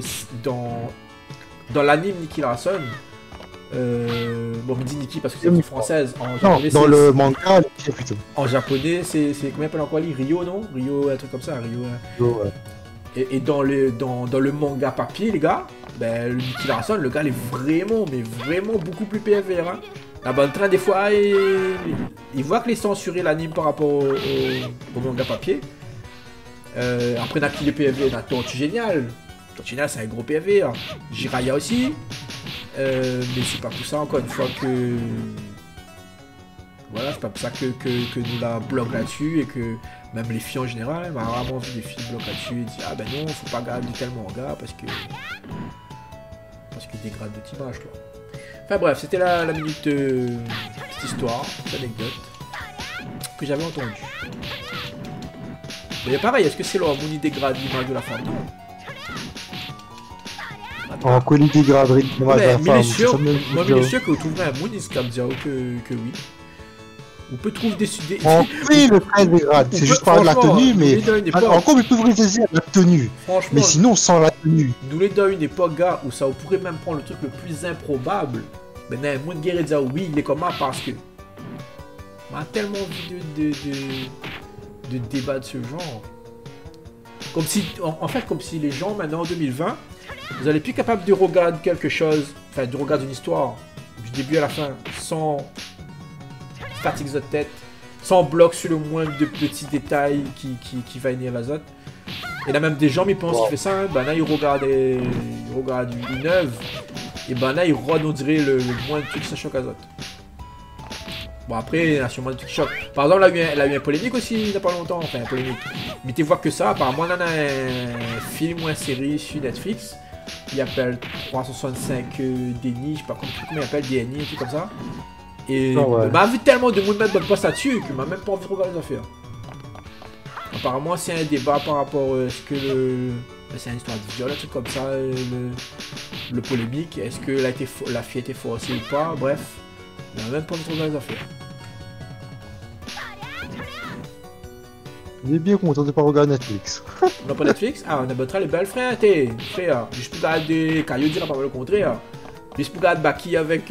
l'anime Nicky Larson, bon, on dit Nicky parce que c'est une française. En japonais, dans le manga, plutôt. En japonais, c'est comment il appelle encore lui, Rio, non? Rio, un truc comme ça, Rio. Ouais. Et dans le manga papier, les gars, le Nicky Larson, le gars, il est vraiment, mais vraiment beaucoup plus PFR. Hein. La bonne train, des fois, il voit que les censurés l'anime par rapport au manga papier. Après, on a qui les PV, on a Tortue Génial. Tortue Génial, c'est un gros PV. Hein. Jiraya aussi. Mais c'est pas pour ça, encore une fois, que. Voilà, c'est pas pour ça que nous la bloque là-dessus et que même les filles en général, on a rarement vu des filles bloquer là-dessus et dire ah ben non, faut pas regarder tel manga parce qu'il dégrade notre image, quoi. Enfin bref, c'était la minute cette histoire, cette anecdote que j'avais entendue. Mais pareil, est-ce que c'est l'harmonie dégrade l'image de la femme? En quoi il dégraderait l'image de la femme? Moi, je suis sûr que vous trouverez un Moon Iscam dire que oui. On peut trouver des... Oui, le frère dégrade, c'est juste par la tenue, mais... Encore, on peut vous saisir la tenue. Mais sinon, sans la tenue. Nous les dans une époque, gars, où ça vous pourrait même prendre le truc le plus improbable. Maintenant, un Moon Guerre dire oui, il est comme ça parce que... On a tellement vu de débats de ce genre. Comme si, en fait, comme si les gens, maintenant, en 2020, vous n'allez plus capable de regarder quelque chose, enfin, de regarder une histoire, du début à la fin, sans fatigue de tête, sans bloc sur le moindre de petits détails qui va énerver la zote. Et là, même des gens, ils pensent qu'ils font ça, hein, ben là, ils regardent une œuvre, et ben là, ils rodent, on dirait, le moindre truc, ça choque à zote. Bon, après, il y a sûrement des trucs chocs. Par exemple, là, il y a eu une polémique aussi, il n'y a pas longtemps, enfin, une polémique. Mais tu vois que ça, apparemment, on a un film ou une série sur Netflix, il appelle 365 Déni, je sais pas comment il appelle, DNI, et tout comme ça. Et il m'a vu tellement de monde mettre bonne poste là-dessus qu'il m'a même pas envie de regarder les affaires. Apparemment, c'est un débat par rapport à ce que c'est une histoire de viol, un truc comme ça, le polémique. Est-ce que la fille a été forcée ou pas? Bref, il m'a même pas envie de regarder les affaires. Il est bien content de pas regarder Netflix. On n'a pas Netflix? Ah, on a battu les belles frères, t'es. Frère, juste pour regarder Caillou dire pas le contraire. Juste pour regarder Baki avec.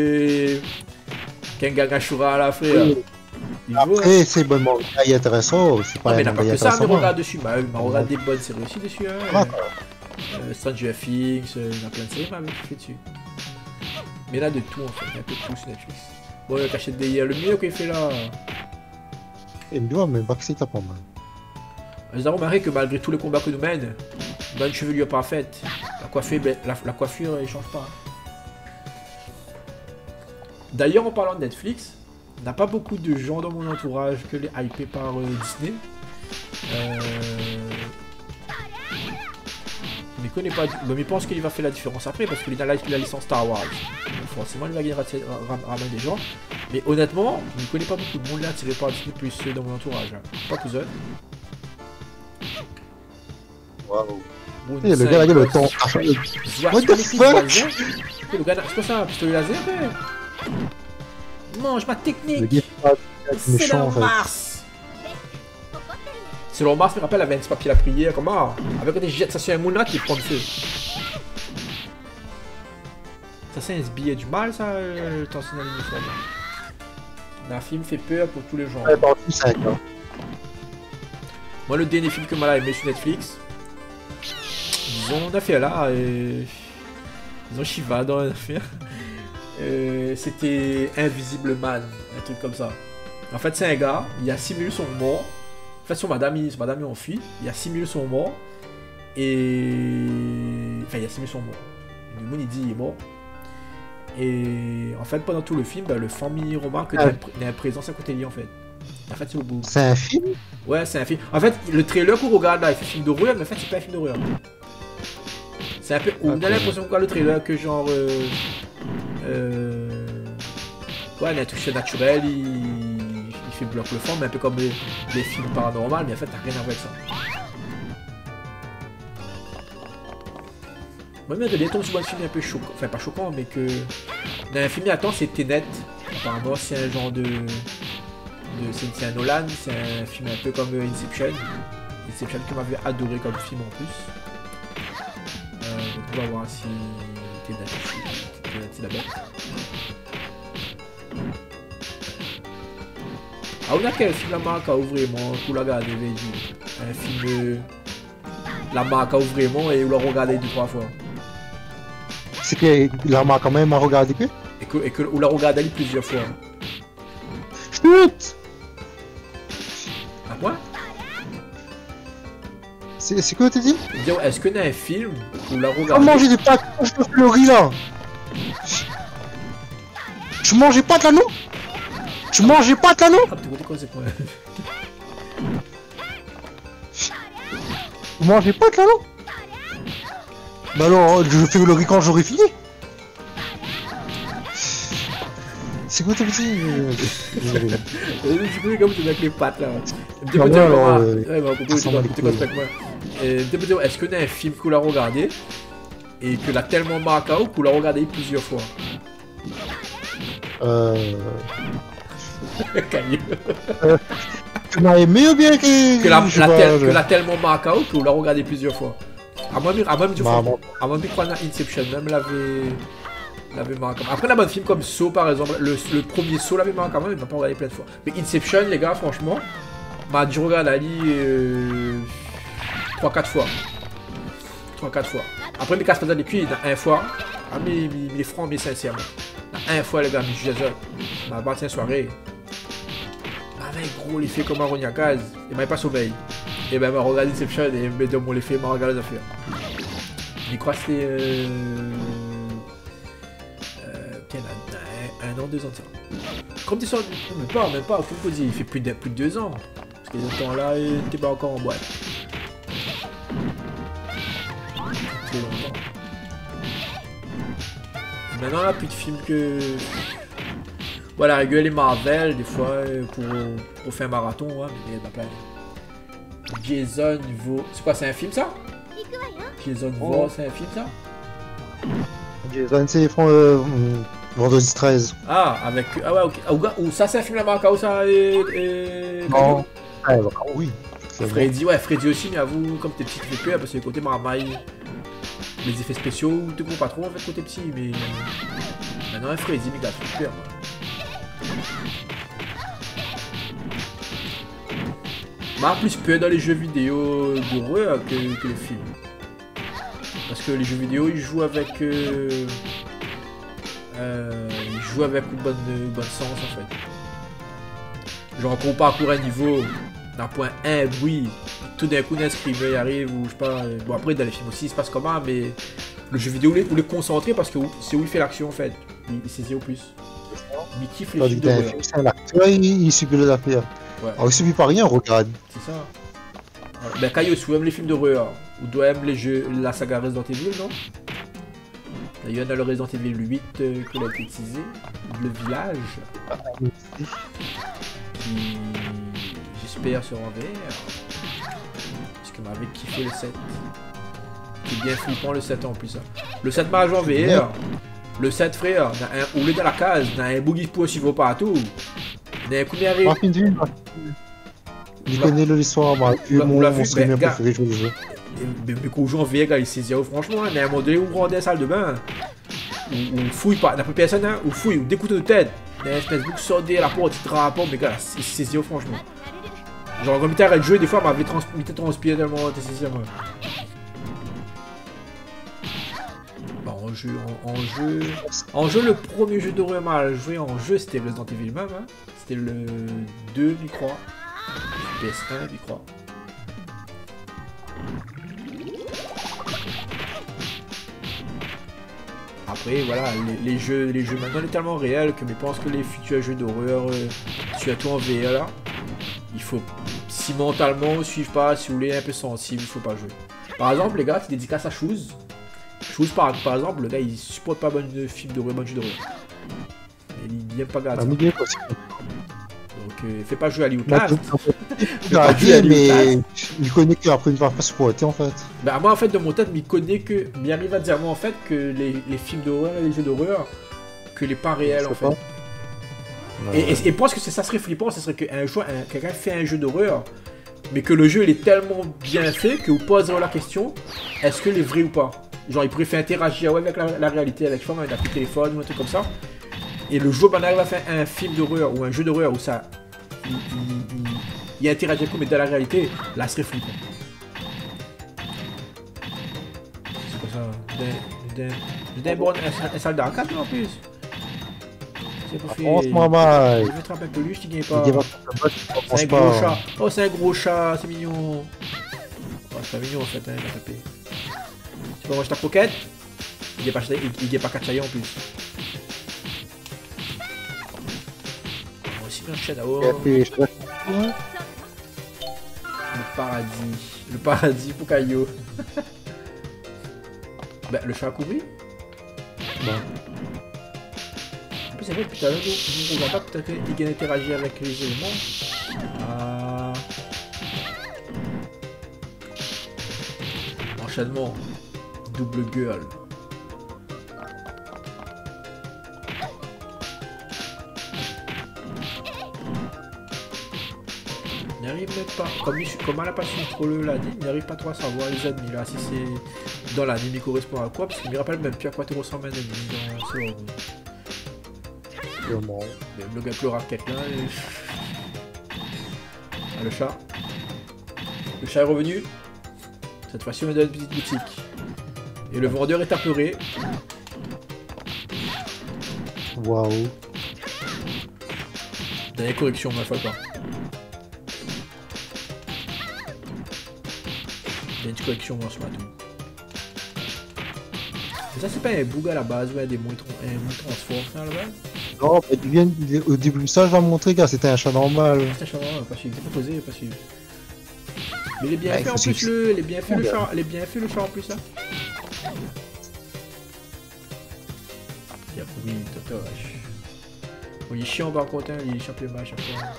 Kengan Ashura là, frère. Après, c'est bon manga intéressant. C'est pas mais un n'a pas manga que ça, mais intéressant. regarde dessus. Bah, il m'a regardé des bonnes séries aussi dessus. Ah, Stranger Things, il y a plein de séries, mais fait dessus. Mais là, de tout en fait, il y a un peu de tout sur Netflix. Bon, il y a caché des le mieux qu'il fait là. Et bien, mais Baxi t'as pas mal. Nous avons remarqué que malgré tous les combats que nous mène, on a une chevelure parfaite. La coiffure, elle change pas. D'ailleurs, en parlant de Netflix, il n'y a pas beaucoup de gens dans mon entourage que les hypés par Disney. Mais il connaît pas. Mais il pense qu'il va faire la différence après parce qu'il a la licence Star Wars. Donc forcément, il va gagner ramener des gens. Mais honnêtement, il ne connaît pas beaucoup de monde là tiré par Disney plus dans mon entourage. Hein. Pas cousin. Waouh. Le gars, il a le temps. What the fuck? Le gars, c'est quoi ça? Pistolet laser? Mange ma technique! C'est le Mars! C'est le Mars, me rappelle, avait un petit papier à la prière, comment? Avec des jets, ça c'est un mouna qui prend le feu. Ça c'est un billet du mal, ça, le temps signal uniforme. Un film fait peur pour tous les gens. Ouais, bon, c'est ça, quoi. Moi, le dernier film que moi aimé sur Netflix, disons, on a fait là, disons Shiva dans l'affaire. C'était Invisible Man, un truc comme ça. En fait, c'est un gars, il y a 6000 sont morts. En fait, son madame est en fuite. Il y a 6000 sont morts. Et. Enfin, il y a 6000 sont morts. Le monde il dit il est mort. Et en fait, pendant tout le film, bah, le famille remarque qu'il y a une présence à côté de lui en fait. En fait, c'est au bout. C'est un film? Ouais, c'est un film. En fait, le trailer qu'on regarde là, il fait film d'horreur, mais en fait, c'est pas un film d'horreur. C'est un peu. On a l'impression qu'on voit le trailer que genre. Ouais, il a touché naturel, il fait bloc le fond, mais un peu comme les films paranormaux, mais en fait, t'as rien à voir avec ça. Moi, mais de tombe sur un film un peu choquant, enfin pas choquant, mais que. Dans un film, attends, c'est Tenet. Apparemment, c'est un genre de. C'est un Nolan, c'est un film un peu comme Inception. Inception que m'avait adoré comme film en plus. Donc on va voir si Tenet c'est la bête. Ah, on a quel film la marque a vraiment pour la regarder, un film la marque a vraiment et on l'a regardé 2-3 fois. C'est que la marque quand même a regardé que? Et que on l'a regardé plusieurs fois. Chut! À quoi? C'est quoi t'as dit? Est-ce qu'on a un film où on l'a regardé? Je mangeais des pâtes de fleuries là! Tu mangeais pas de l'anneau? Tu mangeais pas de l'anneau? Ah, t'es quoi c'est quoi? Tu mangeais pas de l'anneau? Bah alors, je fais le riz quand j'aurai fini. C'est quoi t'as dit? Je connais comme tu avec les pattes là. Tu peux dire, est-ce qu'on a un film qu'on l'a regardé et que l'a tellement marqué ou qu'on l'a regardé plusieurs fois? Tu m'as aimé ou bien que l'a tellement marqué ou qu'on l'a regardé plusieurs fois? À moi, je crois que Inception même l'avait marqué. Après, on a un film comme Saw par exemple. Le premier Saw l'avait marqué quand même, il m'a pas regardé plein de fois. Mais Inception, les gars, franchement, m'a dû regarder Ali 3-4 fois. 3-4 fois. Après, mes casse-pas les cuits, il y en a 1 fois. Ah, mais les francs, mais sincèrement. Il y en a 1 fois, les gars, mais je suis ma bâtie soirée. Avec gros l'effet comme un rognacaz, il m'a pas sommeil. Et ben, m'a regardé Inception et m'a dit mon l'effet, m'a regardé les affaires. Je crois que c'était. Un an, 2 ans de ça. Comme tu sors. Même pas, faut dire, il fait plus de 2 ans. Parce que ce temps-là, il était pas encore en boîte. Très longtemps. Maintenant, là, plus de films que. Voilà, rigueur les Marvel, des fois, pour faire un marathon, ouais, mais il y a plein. Jason Vo. C'est quoi, c'est un film ça? Jason Vo, c'est un film ça? Jason, c'est Vendredi 13. Ah, avec. Ah ouais, ok. Ou ça, c'est un film la marque, ou ça Non. Ah, oui. Exactement. Freddy aussi, mais avoue, comme t'es petit, tu fais peur parce que le côté marmaille, les effets spéciaux, tu comprends pas trop en fait côté petit, mais maintenant un Freddy, mais gars, tu fais peur. Moi, plus peur dans les jeux vidéo d'horreur que les films. Parce que les jeux vidéo, ils jouent avec une bonne sens en fait. Genre qu'on parcourt un niveau d'un point 1, oui, tout d'un coup un screamer arrive ou je sais pas. Bon après dans les films aussi il se passe comment, mais le jeu vidéo vous les concentrer parce que c'est où il fait l'action en fait. Il saisit au plus. Mais il kiffe les films d'horreur. C'est un acteur, il subit les affaires. Ouais. Alors il subit pas rien, regarde. C'est ça. Alors, ben Caillou, si vous aimez les films d'horreur, ou doit aimer les jeux, la saga Resident Evil, non? Il y en a le Resident Evil 8 qui a été utilisé, le village, qui j'espère sera en VR, parce que m'avait kiffé le 7. C'est bien flippant le 7 en plus. Hein. Le 7 m'a joué en VR, le 7 frère, au lieu de la case, dans un boogie pour suivre partout, dans un coup d'arrêt. Il connaît l'histoire, moi. Mon streamer préféré jouer le jeu. Mais quand on joue en VR, il saisit franchement, il y a un moment donné où on rentre dans la salle de bain, où fouille pas, n'a pas personne, hein, où fouille, ou des couteaux de tête, il y a une espèce de boucle sortie à la porte, il te rapporte, mais gars, il saisit franchement. Genre, quand il t'arrête de jouer, des fois, m'avait transpiré tellement, t'es saisi à moi. Bon, en jeu, le premier jeu d'horreur mal joué en jeu, c'était Resident Evil même, hein. C'était le 2, je crois. PS1, je crois. Après, voilà, les jeux maintenant, sont tellement réels que je pense que les futurs jeux d'horreur, surtout en VR, là, il faut, si mentalement, suivre pas, si vous voulez, un peu sensible, il faut pas jouer. Par exemple, les gars, qui dédicacent à Shoes. Shoes, par exemple, le gars, il supporte pas bon film d'horreur, bon jeu d'horreur. Il aime pas garder. Donc, fais pas jouer à Lioucast. Mais il connaît qu'après il va pas supporter en fait. Bah moi en fait de mon tête, il connaît que, il arrive à dire moi en fait que les films d'horreur et les jeux d'horreur, que les pas réels en fait. Ouais. Et pense que ça serait flippant, ce serait que quelqu'un fait un jeu d'horreur, mais que le jeu il est tellement bien fait que vous posez la question, est-ce que il est vrai ou pas? Genre il pourrait faire interagir avec la réalité, avec un coup de téléphone ou un truc comme ça. Et le jour où on arrive à faire un film d'horreur ou un jeu d'horreur où ça il interagit avec mais dans la réalité, là ce serait flippant. C'est quoi ça? J'ai un salle d'arcade en plus. C'est pour faire. Je vais attraper un peluche, tu gagnes pas. C'est un gros chat. Oh, c'est un gros chat, c'est mignon. Oh, c'est mignon en fait, hein, il va taper. Tu peux manger ta pocket? Il n'est pas cachaillé en plus. Un chat d'or. Le paradis pour Caillou. Bah, le chat a couru. Bon. En plus, c'est vrai, putain, je ne vois pas peut-être qu'il interagit avec les éléments. Ah. Enchaînement. Double gueule. Il n'arrive même pas, comme elle a pas su trop le l'anime, il n'arrive pas trop à savoir les ennemis là, si c'est dans l'anime il correspond à quoi, parce qu'il me rappelle même plus à quoi tu ressembles un ennemi dans ce ordre. Vraiment. Le gars pleura quelqu'un et... Ah, le chat. Le chat est revenu. Cette fois-ci on est dans une petite boutique. Et le vendeur est apeuré. Waouh. Dernière correction, ma foi pas. Il y a une correction dans ce matou. Mais ça c'est pas un bug à la base, ouais, des mouilles transforment ça à la base. Non, bah, au début ça je vais montrer car c'était un chat normal. C'est un chat normal, pas suivi, c'est pas posé, pas suivi. Mais il est bien fait en plus il est bien fait le chat, il est bien fait le chat en plus là. Il a pourri Totoche. Bon, il est chiant par contre, hein, il est chiant les mains à chaque fois.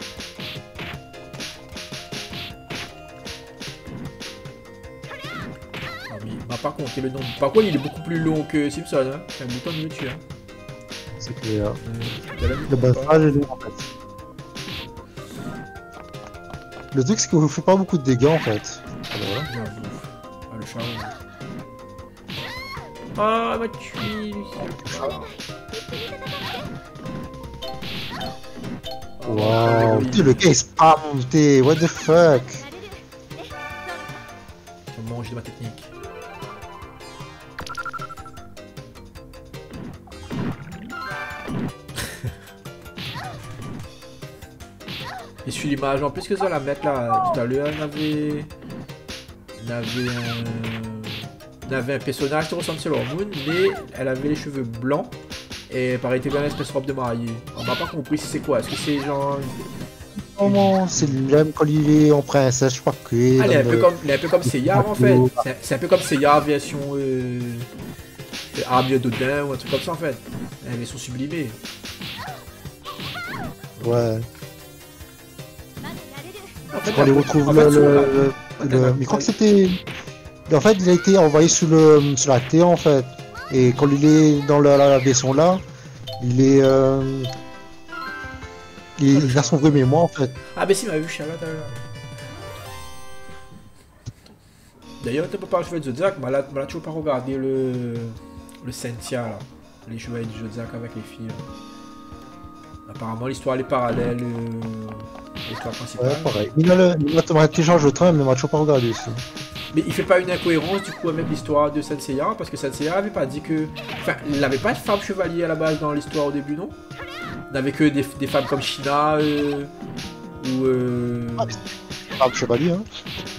Par contre, le nombre. Par contre, il est beaucoup plus long que Simpson, hein. C'est un bouton de me tuer. Hein. C'est clair. Le battage est long en fait. Le truc, c'est que vous faites pas beaucoup de dégâts en fait. Voilà. J'avoue. Ah, le char. Ah, ma tuile. Waouh, putain, le gars il spam, putain, what the fuck. On mange de ma technique. Et suis l'image, en plus que ça la mettre là, tout à l'heure, on avait un personnage qui ressemble à Sailor Moon, mais elle avait les cheveux blancs et pareil, était bien une espèce de robe de mariée. On n'a pas compris si c'est quoi, est-ce que c'est genre... Comment c'est même quand il est en princesse, je sais pas que. Ah, il est un peu comme Seiya en fait. C'est un peu comme Seiya version armure d'Odin ou un truc comme ça en fait. La version sublimée. Ouais. En fait, On les retrouve le... Mais je crois que c'était... En fait, il a été envoyé sur la Terre en fait. Et quand il est dans la vaisseau là, il est... Il a son vrai mémoire en fait. Ah bah si, il m'a vu Charlotte tout à l'heure. D'ailleurs, tu peux pas jouer de Zodiac, mais là, tu peux pas regarder le Sentia là. Les chevaliers du Zodiac avec les filles. Apparemment, l'histoire est parallèle l'histoire principale. Ouais, pareil. Il a l'intelligence de train, mais il m'a toujours pas regardé aussi. Mais il fait pas une incohérence du coup avec l'histoire de Senseiya, parce que Senseiya avait pas dit que... Enfin, il n'avait pas de femme chevalier à la base dans l'histoire au début, non? Il n'avait que des femmes comme Shina ou... Femmes chevaliers, hein.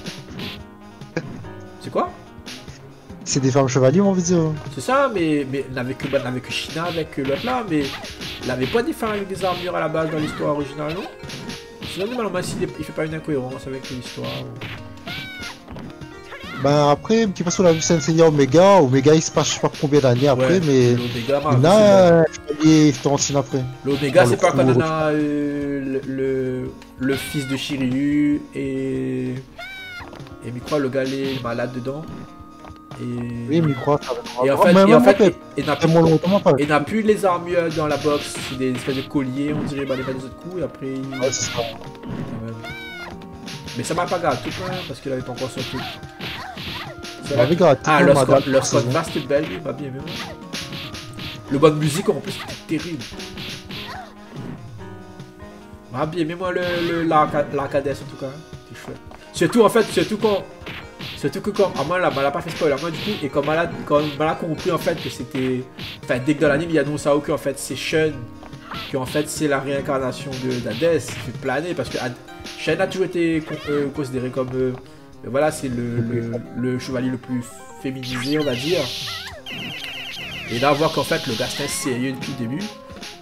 C'est quoi? C'est des femmes chevaliers, on veut dire. C'est ça, mais il n'avait que Shina avec l'autre là, mais il n'avait pas des femmes avec des armures à la base dans l'histoire originale, non? Sinon, normalement, il fait pas une incohérence avec l'histoire. Ben après, un petit peu sur la vue Senseiya Omega, Omega il se passe je sais pas combien d'années après, Ouais, mais l'Omega, il a un chevalier Florentine après. L'Omega, c'est pas quand on le a le fils de Shiryu et je crois le gars est malade dedans. Oui, mais il croit. Et en fait, il n'a plus les armures dans la box, c'est des espèces de colliers, on dirait bah, les autres coups, et après il... Ouais, c'est ça. Mais ça m'a pas gâté tout parce qu'il avait pas encore sorti. Ah, leur Scott Bass c'était belle, il m'a bien aimé. Le bonne musique en plus c'était terrible. M'a bien aimé moi l'arcadesse en tout cas, c'était chouette. Surtout que quand moi elle a pas fait spoiler moi du coup, et quand elle a compris en fait que c'était... Enfin dès que dans l'anime il annonce à Oku en fait c'est Shun, que en fait c'est la réincarnation d'Hadès, il fait planer parce que Shun a toujours été considéré comme... voilà, c'est le chevalier le plus féminisé, on va dire. Et là, on voit qu'en fait, le gars c'est sérieux depuis le début.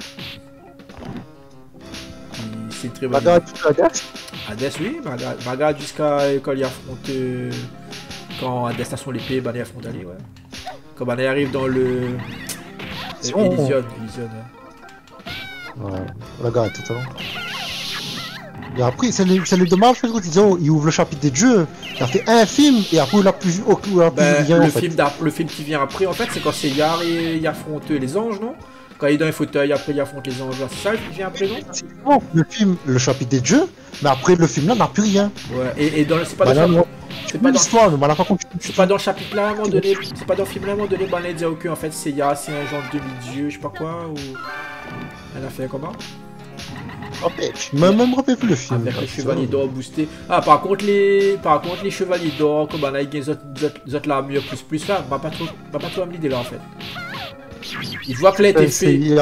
C'est très bon. Hades, oui, Maga jusqu'à quand il affronte... quand Hades a son épée, il affronte Ali, ouais. Quand il arrive dans le... Elysion, ouais, la gare tout à l'heure. Et après, c'est le dommage, je trouve, il ouvre le chapitre des jeux, il a fait un film, et après il a plus rien, le film qui vient après, en fait, c'est quand Seiya il affronte les anges, non? Quand il est dans les fauteuils, après il affronte les anges, c'est ça qui vient après, non? Non, le film, le chapitre des jeux, mais après le film là n'a plus rien. Ouais, et dans c'est pas dans l'histoire, mais pas c'est pas dans le chapitre là à un moment donné, c'est pas dans le film là à un moment donné, on a dit que en fait Seiya c'est un genre de demi-dieu, je sais pas quoi, ou... Elle a fait comment? Même rappelle plus le film. Avec les chevaliers d'or boostés. Ah, par contre les chevaliers d'or, comme on a eu des autres l'armure plus là, m'a pas trop amené l'idée là en fait. Il voit que là a été fait. Il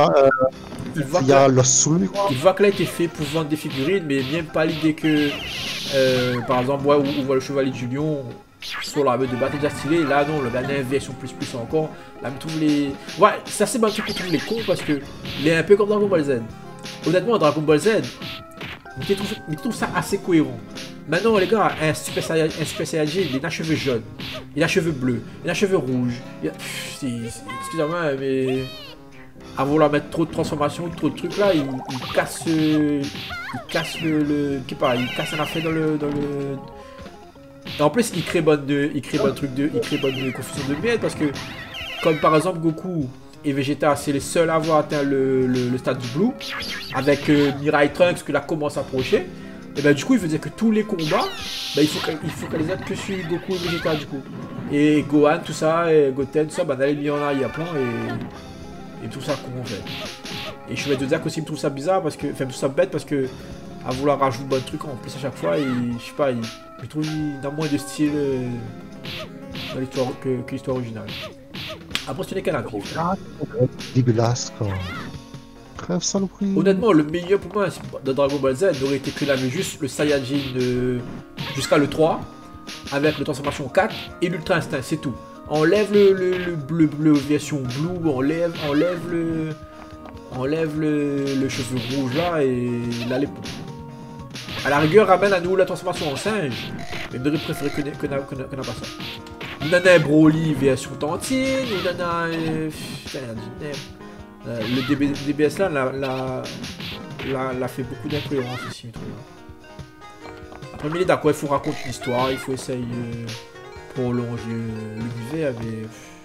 voit que là a été fait pour vendre des figurines, mais même pas l'idée que, par exemple, ouais, on voit le chevalier du lion sur l'armure de bataille déjà stylé. Là non, le gars a une version plus encore. Là, me trouve les. Ouais, ça c'est bien pour tous les cons parce que il est un peu comme Dragon Ball Z. Honnêtement, Dragon Ball Z, je trouve ça assez cohérent. Maintenant, les gars, un Super Saiyajin, il a les cheveux jaunes, il a les cheveux bleus, il a les cheveux rouges. Excusez-moi, mais à vouloir mettre trop de transformations, trop de trucs là, il casse il casse un affaire dans le. Et en plus, il crée bonne confusion de merde parce que, comme par exemple Goku et Vegeta, c'est les seuls à avoir atteint le stade du Blue, avec Mirai Trunks que là commence à approcher. Et bah du coup il faisait que tous les combats, bah, il faut qu'elles aient que sur Goku et Vegeta du coup. Et Gohan, tout ça, et Goten, tout ça, bah d'aller mis en arrière-plan et tout ça con en fait. Et je vais te dire qu'aussi il me trouve ça bizarre parce que. Enfin tout ça bête parce que à vouloir rajouter bon truc en plus à chaque fois, et je sais pas, il trouve qu'il a moins de style dans l'histoire que l'histoire originale. Après ce n'est qu'un avis. Dégueulasse quoi. Crève saloperie. Honnêtement, le meilleur pour moi de Dragon Ball Z n'aurait été qu'il avait juste le Saiyajin jusqu'à le 3, avec le transformation 4 et l'Ultra Instinct, c'est tout. Enlève le version Blue, enlève le cheveu rouge là et là les. À la rigueur, ramène à nous la transformation en singe, mais j'aurais préféré que n'a pas ça. On en a Broly version tantine, on en a. Le DBS là l'a fait beaucoup d'incohérences ici, je trouve. Après, il est d'accord, il faut raconter l'histoire, il faut essayer de prolonger l'univers, mais.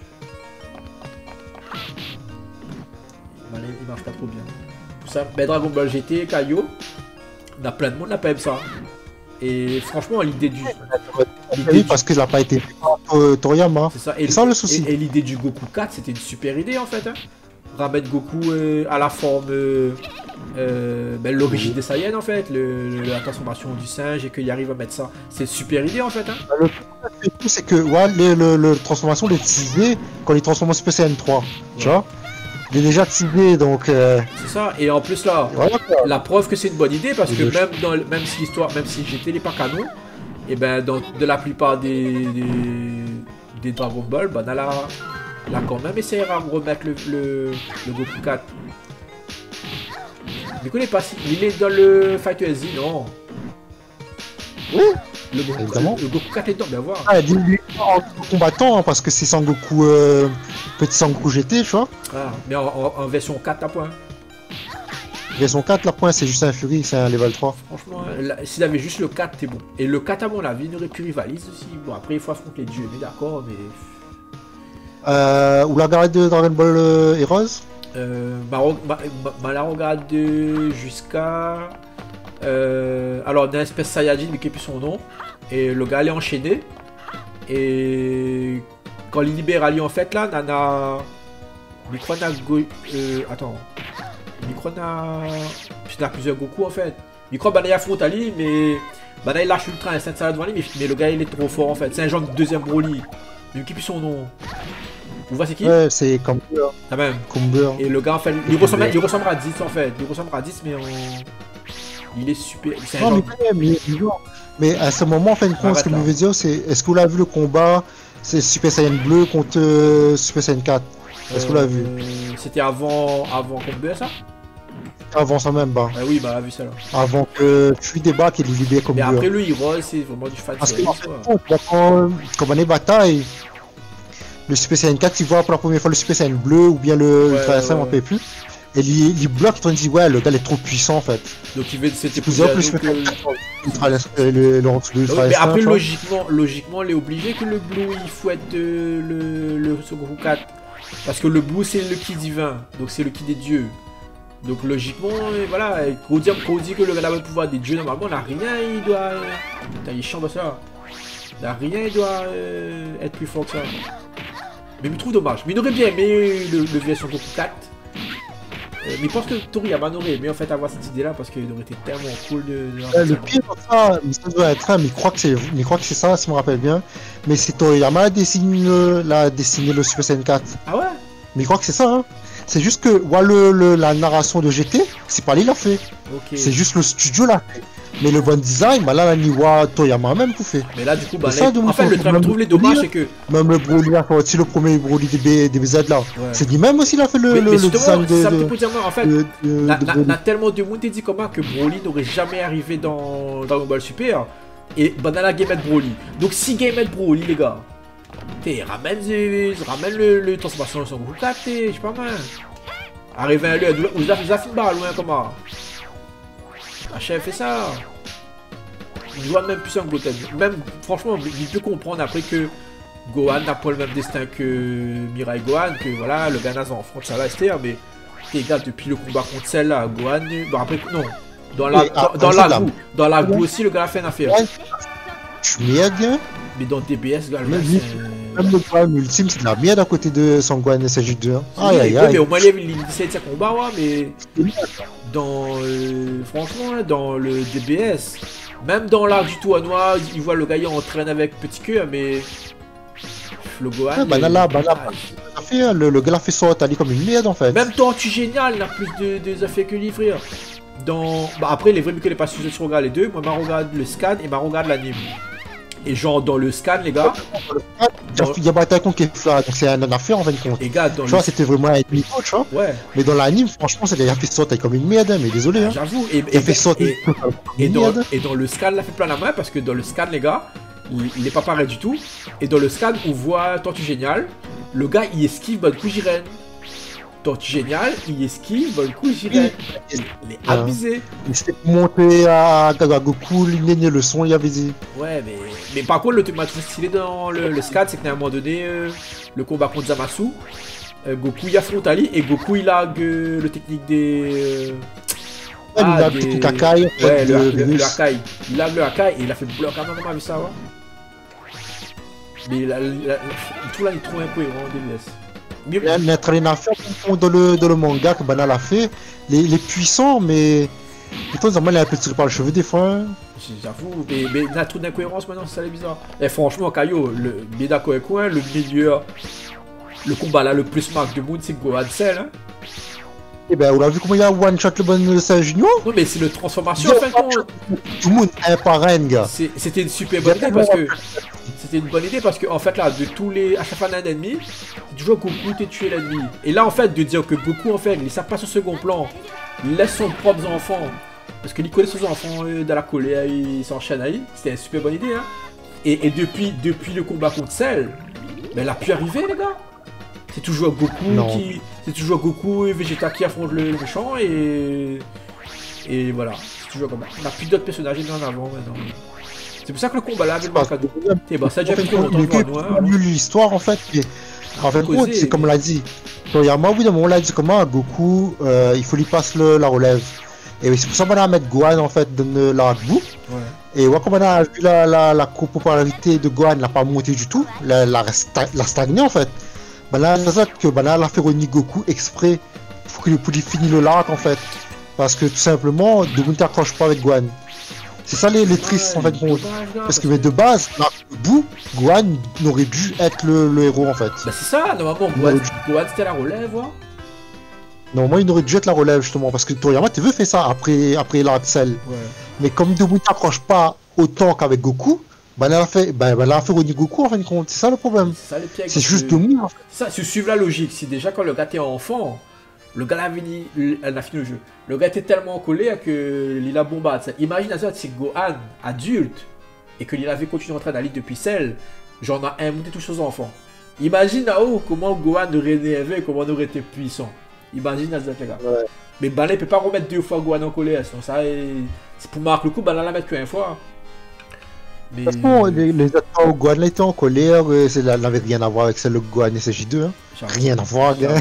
Il marche pas trop bien. Pour ça, ben, Dragon Ball GT, Kaio, on a plein de monde n'a pas aimé ça. Et franchement, l'idée du. Oui, parce qu'il n'a pas été Toriyama. C'est ça, et ça le souci. Et l'idée du Goku 4, c'était une super idée en fait. Hein. Ramène Goku à la forme. Ben, l'origine des Saiyans en fait, la transformation du singe et qu'il arrive à mettre ça. C'est une super idée en fait. Hein. Le truc, c'est que ouais, le transformation est teasé quand il transforme en Super Saiyan 3. Ouais. Tu vois? Il est déjà teasé donc. C'est ça, et en plus là, voilà, la preuve que c'est une bonne idée parce que même si l'histoire, même si GT n'est pas canon, et ben dans de la plupart des Dragon Ball, ben là quand même essayé à remettre le Goku 4. Je ne connais pas si il est dans le Fighter Z, non? Oui. Le Goku 4 est dedans, bien voir. Ah, il est en combattant hein, parce que c'est Sangoku, petit Sangoku GT, tu vois. Ah, mais en version 4 à point. Version 4, la point, c'est juste un Fury, c'est un level 3. Franchement, s'il avait juste le 4, t'es bon. Et le 4, à mon avis, il aurait pu rivaliser aussi. Bon, après, il faut affronter les dieux, mais d'accord, mais. Ou la garde de Dragon Ball Heroes la regarde jusqu'à. Alors, d'un espèce Saiyajin, mais qui est plus son nom. Et le gars, il est enchaîné. Et. Quand il libère Ali, en fait, là, Nana. Microna. Attends. Microna. Il y a plusieurs Goku, en fait. Microna, il affronte Ali, mais. Il lâche Ultra Instinct ça devant lui, mais le gars, il est trop fort, en fait. C'est un genre de deuxième Broly. Mais qui est plus son nom? Vous voyez c'est qui? Ouais, c'est Comber. Ah même. Comber. Et le gars en fait, il ressemble à 10 en fait. Il ressemble à 10 mais il est super. C'est un genre... mais à ce moment, en fin de compte, ce que je veux dire, c'est est-ce que vous l'avez vu le combat? C'est Super Saiyan bleu contre Super Saiyan 4. Est-ce que vous l'avez vu? C'était avant Comber ça? Avant ça même, bah. Ah oui, bah, vu ça là. Avant que tu débarques et il libère comme mais après, lui, Hero, c'est vraiment du fan. Parce que, quand on est bataille, le Super Saiyan 4, il voit pour la première fois le Super Saiyan bleu ou bien le Ultra Instinct, on ne peut plus. Et il bloque, il dit, ouais, le gars il est trop puissant en fait. Donc il veut c'était plusieurs plus mais après, logiquement, il est obligé que le blue il fouette le Goku 4. Parce que le blue c'est le ki divin, donc c'est le ki des dieux. Donc logiquement, voilà, quand on dit que le gars a le pouvoir des dieux, normalement, là, rien, il doit... Putain, il est chiant de ça. Là, rien, il doit être plus fort que ça. Mais il me trouve dommage. Mais il aurait bien aimé le version Goku 4. Mais je pense que Toriyama aurait aimé en fait avoir cette idée-là parce qu'il aurait été tellement cool de... le pire dans ça, ça doit être un, mais je crois que c'est ça, si je me rappelle bien. Mais c'est Toriyama a dessiné le Super Saiyan 4. Ah ouais? Mais je crois que c'est ça, hein. C'est juste que la narration de GT, c'est pas lui l'a fait. Okay. C'est juste le studio l'a fait. Mais le bon design, là, la Niwa Toyama même tout fait. Mais là, du coup, en fait, le truc trouve les dommages, c'est que. Même le Broly, aussi le premier Broly DBZ là. Ouais. C'est lui-même aussi, il a fait le design de. Ça peut dire, en fait, n'a tellement de monde dit comment que Broly n'aurait jamais arrivé dans Dragon Ball Super. Et Banana Game at Broly. Donc, si Game at Broly, les gars. Ramène le transformation de son Goku 4, je sais pas mal. Arrive à l'heure, vous avez fait une barre loin comment? La chef fait ça. Il doit même plus un Goten. Même, franchement, il peut comprendre après que Gohan n'a pas le même destin que Mirai Gohan, que voilà, le Ganas en front, ça va rester, mais les gars, depuis le combat contre celle-là, Gohan, bon après, non, Dans la, Mais, dans c'est la là. boue. Dans la boue aussi, le gars a fait une affaire. Ouais. Je suis merde, hein. Mais dans DBS, le gars, Même c'est même le prime ultime, c'est de la merde à côté de Sangwan et SJ2. Hein. Aïe, oui, aïe, oui, aïe. mais au moins, il essaie de ses combats, ouais, mais dans. Franchement, là, dans le DBS, même dans l'arc du tournoi, il voit le gars, il entraîne avec petit cœur, mais. Le Gohan. Ouais, a fait, hein, le gars l'a fait sortir comme une merde en fait. Même Tortue Génial, il a plus de effets que livré. Hein. Dans... Bah, après, les vrais que les pas si je regarde les deux. Moi, je regarde le scan et je regarde l'anime. Et genre, dans le scan, les gars. Il y a bataille contre Kefla, donc c'est une affaire en fin de compte. Les gars, dans tu vois, c'était vraiment un ennemi coach, tu vois. Ouais. Mais dans l'anime, franchement, c'est qu'il a fait sortir comme une merde, hein, mais désolé. Hein. J'avoue. Il a fait sortir et dans le scan, il a fait plein la main parce que dans le scan, les gars, il n'est pas pareil du tout. Et dans le scan, on voit Tortue Génial. Le gars, il esquive bon coup Jiren. Tortue Génial, il esquive bon coup Jiren. Il est abusé. Il s'est monté à Goku, il a le son, il avait dit. Ouais, mais par contre, le truc m'a trouvé stylé dans le scan, c'est qu'à un moment donné, le combat contre Zamasu, Goku il affronte Ali et Goku il a le technique des. Il a le technique Akai. Ouais, le Akai. Il a le Akai et il a fait bloc. Ah non, comment on a vu ça, ouais? Mais je trouve là, il est trop incohérent en DBS. Il y a un affaire dans le manga que Banal a fait. Les puissants, mais. Putain, il a un peu tiré par le cheveu des fois. Hein. J'avoue, mais il y a trop d'incohérence maintenant, ça c'est bizarre. Et franchement, Kaio, bien d'accord avec moi, le meilleur. Le combat là, le plus marque de Moon, c'est Gohan Cell. Hein. Et ben, on a vu comment il a one shot le bon Saiyan Junior. Non, mais c'est le transformation en fait. Tout le monde un par un, gars. C'était une super bonne idée parce que. C'était une bonne idée parce que en fait là, de tous les. À chaque fois d'un ennemi, tu vois Goku t'es tué l'ennemi. Et là en fait, de dire que Goku en fait, il ne pas sur second plan, il laisse son propre enfant. Parce que il connaît ses enfants dans la colère, il s'enchaîne à c'était une super bonne idée. Hein. Et depuis le combat contre Cell, ben, elle a pu arriver les gars. C'est toujours Goku qui. C'est toujours Goku et Vegeta qui affrontent le méchant et voilà. C'est toujours comme ça. On n'a plus d'autres personnages mis en avant maintenant. C'est pour ça que le combat là avec Marcado. Et bah ça a déjà pris longtemps. Lu l'histoire en fait. En fait, c'est comme on l'a dit. Premièrement, oui, on l'a dit comment Goku, il faut lui passer la relève. Et c'est pour ça qu'on a mettre Gohan en fait dans la boue. Ouais. Et comme on a vu la popularité de Gohan n'a pas monté du tout, la stagné en fait. Là, c'est ça que Banal a fait Ronnie Goku exprès pour qu'il finisse le lac en fait. Parce que tout simplement, Goku ne t'accroche pas avec Gohan. C'est ça les tristes en fait. Parce que mais de base, là, bout, Gohan aurait dû être le héros en fait. Bah c'est ça, normalement, Gohan c'était la relève, hein. Normalement, il aurait dû être la relève justement. Parce que Toriyama, tu veux faire ça après l'arc Cell. Ouais. Mais comme Goku ne t'accroche pas autant qu'avec Goku. Elle a fait Ronnie Goku en fin de compte, c'est ça le problème. C'est juste de mou. Ça, si tu suives la logique, si déjà quand le gars était enfant, le gars a fini le jeu. Le gars était tellement collé qu'il a bombardé. Imagine à ça, c'est Gohan adulte et qu'il avait continué en train d'aller depuis Cell, j'en ai inventé tous ces enfants. Imagine là-haut comment Gohan aurait énervé, comment on aurait été puissant. Imagine à ça, les gars. Ouais. Mais Banal ne peut pas remettre deux fois Gohan en colère, sinon ça, c'est pour marquer le coup, Banal la mettre qu'une fois. De toute façon, les acteurs où Gohan était en colère, ça n'avait rien à voir avec celle de Gohan et SJ2. Hein. Rien à voir, gars.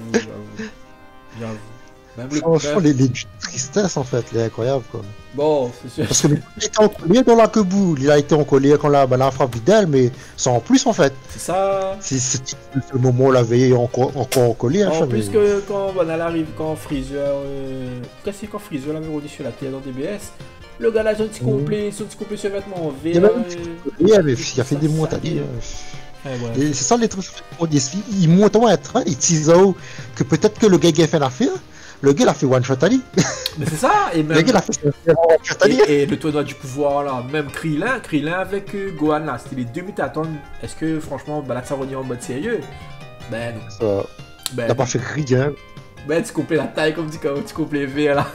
J'avoue. Franchement, les tristesses en fait, c'est incroyable quoi. Bon, c'est sûr. Parce que il était en colère dans la Kebou, il a été en colère quand la frappe Vidal, mais sans en plus en fait. C'est ça. C'est le moment où la veille encore en colère. En plus que quand Banal arrive, quand Freezer. Qu'est-ce que quand Freezer l'avait rodé sur la terre dans DBS? Le gars là, son petit complet sur vêtements en VR. Il a fait des montes à dire. C'est ça les trucs. Il monte en être, il tease que peut-être que le gars a fait l'affaire. Le gars il a fait one shot Ali. Mais c'est ça, et même. Le gars il a fait one shot Ali. Et le tournoi du pouvoir là, même Krillin avec Gohan là, c'était les 2 minutes à attendre. Est-ce que franchement, Balatsaroni en mode sérieux? Ben non. Ça. Il a pas fait rien. Ben tu complètes la taille comme tu complètes V là.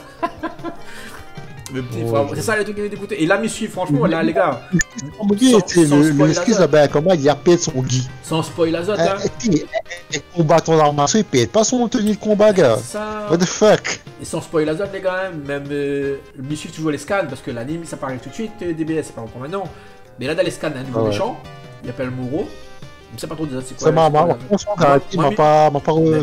C'est ça les trucs qui m'ont dégoûté. Et là, m'y franchement, là, les gars. L'excuse là-bas, comment il a perdu son Guy. Sans spoil la zone, hein. Il combat ton armation, il perd pas son tenue de combat, gars. What the fuck. Et sans spoil la zone, les gars, même m'y suivre toujours les scans, parce que l'anime ça paraît tout de suite, DBS, c'est pas encore maintenant. Mais là, dans les scans, il y a un nouveau méchant, il appelle Moro. Je sais pas trop déjà c'est quoi. Ça m'a regardé, m'a pas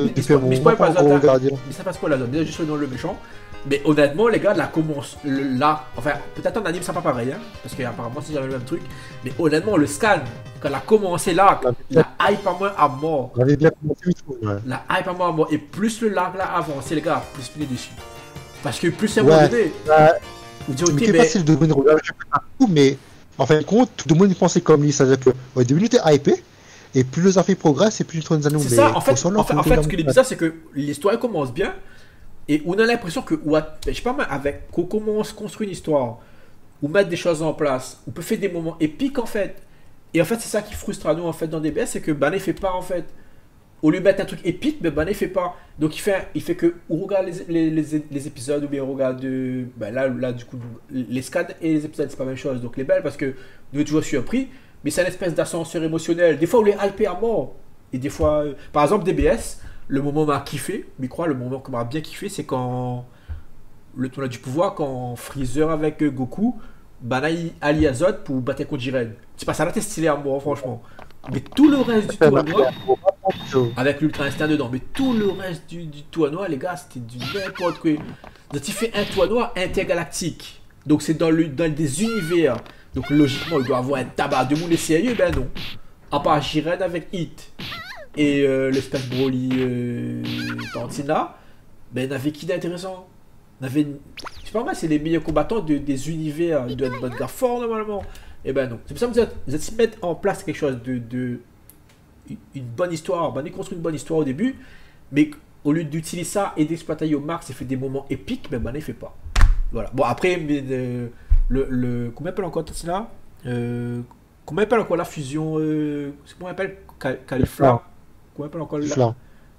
regardé. Mais ça passe pas la zone. Déjà, juste le nom le méchant. Mais honnêtement, les gars, là commence. Là, enfin, peut-être en anime, ça pas pareil, hein. Parce qu'apparemment, c'est jamais le même truc. Mais honnêtement, le scan, quand elle a commencé là, la hype à moi à mort. J'avais bien commencé, ouais. La hype à moi à mort. Et plus le lag là avancé, les gars, plus il est dessus. Parce que plus c'est bon donné. Vous dites, ok, mais. C'est facile de regarder tout, mais en fin de compte, tout le monde pensait comme lui. C'est-à-dire que au début, tu es hypé. Et plus les affaires progressent, et plus les trucs nous. C'est ça, en fait, ce qui est bizarre, c'est que l'histoire commence bien. Et on a l'impression que, je sais pas, avec qu'on commence à construire une histoire, ou mettre des choses en place, on peut faire des moments épiques en fait. Et en fait, c'est ça qui frustre à nous en fait dans DBS, c'est que Bané fait pas en fait. Au lieu de mettre un truc épique, mais Bané fait pas. Donc il fait que on regarde les épisodes, ou bien on regarde là du coup les scans et les épisodes, c'est pas la même chose. Donc les belles, parce que nous sommes toujours surpris, mais c'est une espèce d'ascenseur émotionnel. Des fois on les hype à mort. Et des fois, par exemple DBS. Le moment m'a kiffé, mais le moment qu'on m'a bien kiffé, c'est quand le tournoi du pouvoir, quand Freezer avec Goku, Banai allie Azote pour battre contre Jiren. C'est pas ça là, t'es stylé à moi, franchement. Mais tout le reste du tournoi, avec l'Ultra Instinct dedans, mais tout le reste du tournoi, les gars, c'était du n'importe quoi. Donc il fait un tournoi intergalactique. Donc c'est dans des univers. Donc logiquement, il doit avoir un tabac de monde sérieux, ben non. À part Jiren avec Hit. Et l'espèce Broly Tantina, ben n'avait qui d'intéressant? Je sais pas moi, c'est les meilleurs combattants des univers de gars fort normalement. Et ben non. C'est pour ça que vous êtes mettre en place quelque chose une bonne histoire. Ben, ils construisent une bonne histoire au début, mais au lieu d'utiliser ça et d'exploiter au max et faire des moments épiques, ben il fait pas. Voilà. Bon après, comment on appelle encore Tantina comment on appelle encore la fusion comment on appelle Califla. Comment on appelle encore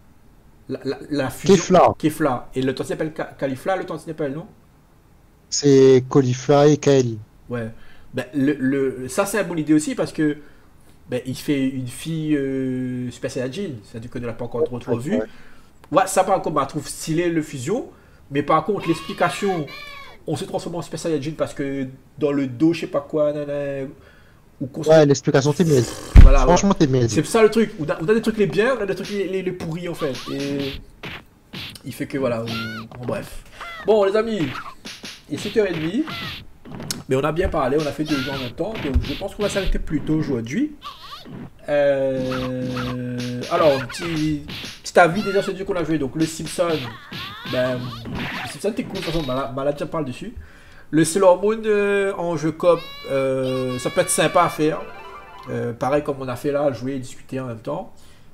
la fusion Kefla. Et le temps s'appelle Califla, le temps s'appelle non? C'est Caulifla et Kaeli. Ouais. Ben, ça c'est une bonne idée aussi parce que ben, il fait une fille Super Saiyajin, c'est-à-dire qu'on ne l'a pas encore trop vu. Ouais, ça par contre, je trouve stylé le fusion, mais par contre l'explication, on se transforme en Super Saiyajin parce que dans le dos, je sais pas quoi, ouais, l'explication t'es mienne. Voilà, franchement, t'es mienne. C'est ça le truc. On a des trucs les biens, on a des trucs les pourris en fait. Et il fait que voilà. Bon, bref. Bon, les amis, il est 7h30. Mais on a bien parlé, on a fait 2 jeux en même temps. Donc je pense qu'on va s'arrêter plus tôt aujourd'hui. Alors, petit avis déjà sur le jeu qu'on a joué. Donc le Simpson. Ben, le Simpson, t'es cool. De toute façon, Malade déjà parle dessus. Le Sailor Moon en jeu coop, ça peut être sympa à faire. Pareil comme on a fait là, jouer et discuter en même temps.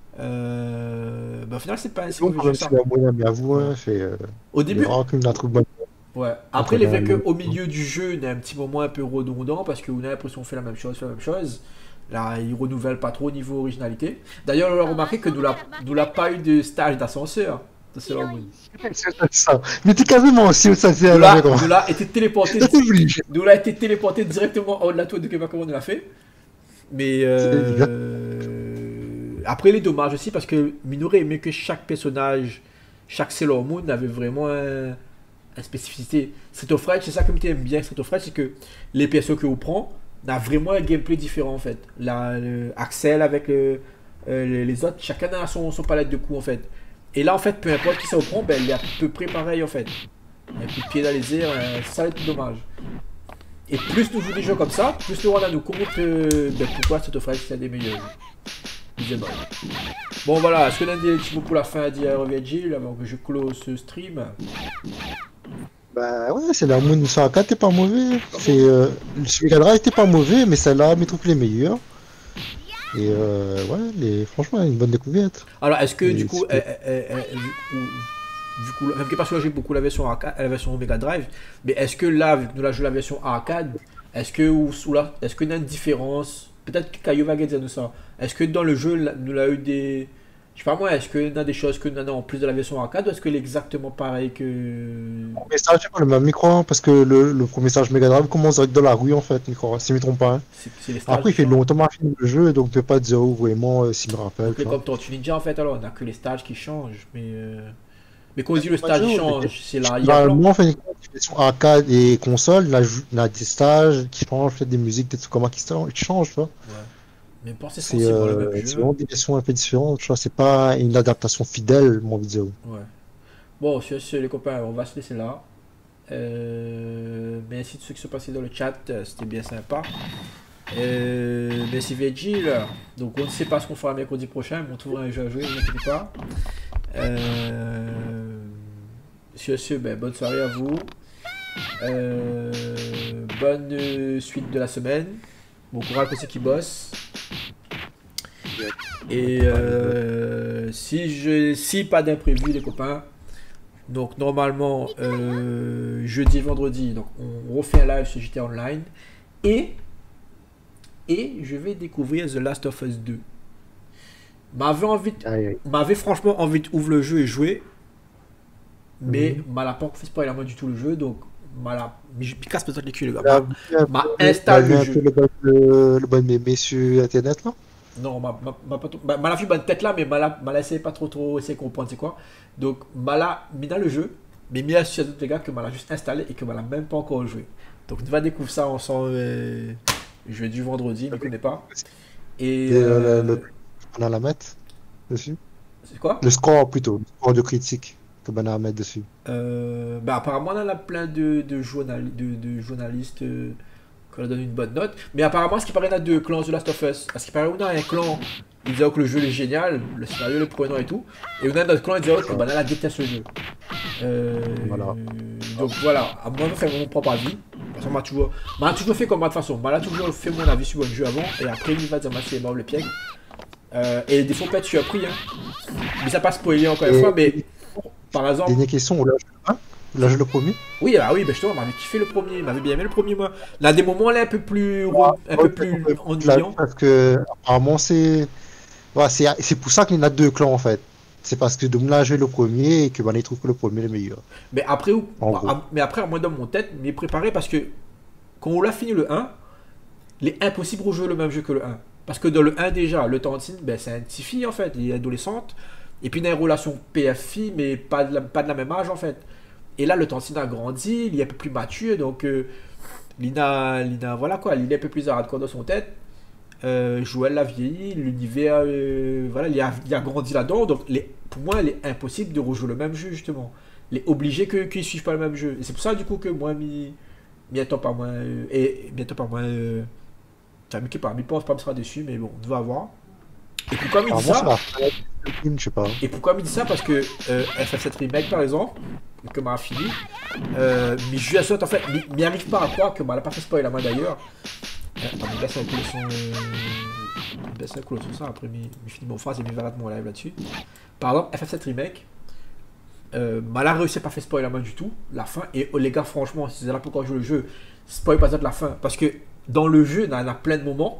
Au final, c'est pas si mauvais jeu ça. Au début. Ouais. Après, il est vrai qu'au milieu du jeu, il y a un petit moment un peu redondant parce qu'on a l'impression qu'on fait la même chose. Là, il renouvelle pas trop au niveau originalité. D'ailleurs, on a remarqué que nous l'a pas eu de stage d'ascenseur. C'est ça. Mais t'es quasiment aussi où ça s'est arrivé. Nous l'a été téléporté directement au-delà de toi de comment on l'a fait. Mais après, il est dommage aussi parce que Minoru aimait que chaque personnage, chaque Sailor Moon avait vraiment une spécificité. Street of Rage, c'est ça que j'aime bien Street of Rage, c'est que les persos que vous prenez a vraiment un gameplay différent en fait. Axel avec les autres, chacun a son palette de coups en fait. Et là, en fait, peu importe qui ça vous prend, ben, il est à peu près pareil, en fait. Un coup de pied dans les airs, ça va être dommage. Et plus nous jouons des jeux comme ça, plus le Rwanda nous compte pourquoi cette offre c'est un des meilleurs jeux. Bon, voilà, est-ce qu'on a des petits mots pour la fin à dire à Gilles avant que je close ce stream? Bah ouais, c'est la Moon 104, t'es pas mauvais. Le Mega Drive était pas mauvais, mais celle-là, mes trucs les meilleurs. Et ouais, franchement, une bonne découverte. Alors, est-ce que du coup, même que parce que j'ai beaucoup la version arcade, la version Mega Drive, mais est-ce que là, vu que nous la jouons la version arcade, est-ce qu'il y a une différence? Peut-être que Caillou va dire nous ça. Est-ce que dans le jeu, nous l'a eu des. Je sais pas moi, est-ce qu'il y a des choses que nous avons en plus de la version arcade ou est-ce qu'il est exactement pareil que. Le message, c'est pas le même micro, parce que le premier stage Mega Drive commence avec de la rue en fait, micro, si je ne me trompe pas. Hein. Après, il fait longtemps à finir le jeu, donc je ne peux pas dire vraiment si je me rappelle. Okay, comme Tortue Ninja en fait, alors on n'a que les stages qui changent, mais quand on dit le stage change, c'est là. Normalement, en fait, version arcade et console, on a des stages qui changent, des musiques, des trucs comme ça qui changent, tu vois. Ouais. Mais bon, c'est C'est censé voir le même c'est jeu. vraiment des versions un peu différentes, tu vois. C'est pas une adaptation fidèle, mon vidéo. Ouais. Bon, sur ce, les copains, on va se laisser là. Merci de ceux qui sont passés dans le chat, c'était bien sympa. Merci Veggie. Donc on ne sait pas ce qu'on fera mercredi prochain, mais on trouvera un jeu à jouer, ne vous inquiétez pas. Sur ce, ben, bonne soirée à vous. Bonne suite de la semaine. Bon courage pour ceux qui bossent. Et si pas d'imprévu les copains, donc normalement jeudi, vendredi, donc on refait un live sur GTA Online et je vais découvrir The Last of Us 2. M'avait franchement envie d'ouvrir le jeu et jouer, mais m'a pas fait spoiler moi du tout le jeu, donc je casse peut-être les culs les gars. M'a installé le jeu. Le bon mémé sur internet là. Non, m'a vu bonne tête là, mais m'a laissé pas trop essayer de comprendre c'est quoi. Donc m'a mis dans le jeu, mais mis à sur d'autres gars que m'a juste installé et que m'a même pas encore joué. Donc on va découvrir ça ensemble jeudi vendredi, ne connais pas. Et on a la mettre dessus. C'est quoi? Le score plutôt, le score de critique que on a à mettre dessus. Apparemment on en a plein de journalistes qu'on a donné une bonne note. Mais apparemment, ce qui paraît, il y en a deux clans de Last of Us. À ce qui paraît, on a un clan, il disait que le jeu est génial, le scénario est prenant et tout. Et on a un autre clan, il disait que la déteste le jeu. Voilà. Donc voilà, à moi, je fais mon propre avis. Parce qu'on m'a toujours fait comme moi de toute façon. M'a toujours fait mon avis sur le jeu avant. Et après, il va dire, c'est mort le piège. Et des fois, peut être surpris. Hein. Mais ça passe spoiler encore une fois. Mais par exemple. Dernière question, on l'a joué le premier? Oui, ben justement, m'avait kiffé le premier, m'avait bien aimé le premier, moi. Là, des moments là un peu plus ennuyants. Parce que apparemment c'est pour ça qu'il y en a deux clans en fait. C'est parce que Doom l'a joué le premier et que il trouve que le premier est le meilleur. Mais après, moi dans mon tête, m'y préparé parce que quand on l'a fini le 1, il est impossible de rejouer le même jeu que le 1. Parce que dans le 1 déjà, le Tantine, ben, c'est une petite fille en fait, elle est adolescente. Et puis il a une relation PF-fille, mais pas de la même âge en fait. Et là, le Tantine a grandi, il est un peu plus mature, donc Lina, voilà quoi, il est un peu plus hardcore dans son tête. Joël l'a vieilli, l'univers, voilà, il a grandi là-dedans, donc pour moi, il est impossible de rejouer le même jeu, justement. Il est obligé qu'ils ne suivent pas le même jeu. Et c'est pour ça, du coup, que moi, bientôt par moi, mi pense pas me sera dessus, mais bon, on va voir. Et pourquoi il dit ça? Je sais pas. Et pourquoi il dit ça? Parce que FF7 Remake, par exemple, que m'a fini, mais je suis en fait, m'y arrive pas à croire que m'a pas fait spoiler à moi d'ailleurs. Attends, mais baisse un coup le son, ça, après mi fini mon phrase et mi verra mon live là-dessus. Par exemple, FF7 Remake, m'a réussi à pas faire spoiler à moi du tout, la fin, et les gars, franchement, si vous êtes là pour quand je joue le jeu, spoil pas de la fin, parce que dans le jeu, il y en a plein de moments,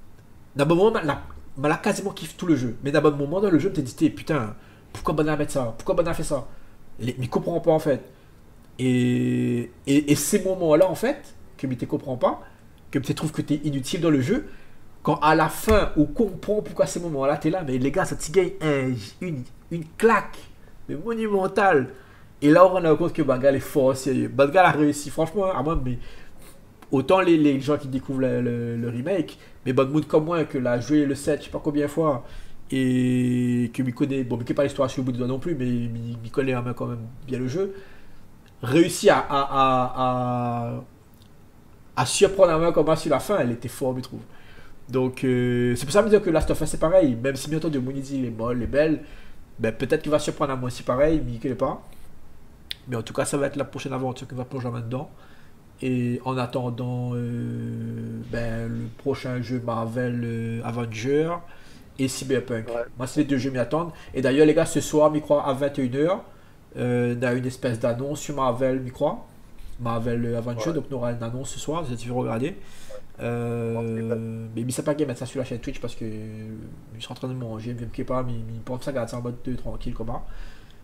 m'a quasiment kiffé tout le jeu, mais d'un bon moment dans le jeu, je me dit, putain, pourquoi Bana mettre ça? Pourquoi Bana fait ça? Mais il comprend pas en fait. Et ces moments-là, en fait, que tu comprends pas, que tu trouves que tu es inutile dans le jeu, quand à la fin, on comprend pourquoi ces moments-là, tu es là, mais les gars, ça te gagne une claque mais monumentale. Et là, on rend compte que Bangal est fort, sérieux. Bangal a réussi, franchement, à moi, mais autant les gens qui découvrent le remake, mais Bad Mood comme moi, que l'a joué le 7, je sais pas combien de fois, et que m'y connaît, bon, mais qui pas l'histoire sur le bout de doigt non plus, mais m'y connaît quand même bien le jeu, réussi à surprendre la main comme ça sur la fin, elle était forte, je trouve. Donc, c'est pour ça que je me dis que Last of Us c'est pareil, même si bientôt de Mounizi il est molle, il est belle, ben, peut-être qu'il va surprendre à moi aussi pareil, mais il ne connaît pas. Mais en tout cas, ça va être la prochaine aventure qui va plonger là-dedans. Et en attendant le prochain jeu Marvel Avenger et Cyberpunk. Ouais. Moi, c'est les deux jeux qui m'attendent. Et d'ailleurs, les gars, ce soir, je crois, à 21h, on a une espèce d'annonce sur Marvel, je crois. Marvel Avenger, ouais. Donc on aura une annonce ce soir, si tu veux regarder. Mais ça pas game mettre ça sur la chaîne Twitch parce que je suis en train de manger, je me pas, mais il pense ça garde ça en mode tranquille comme ça.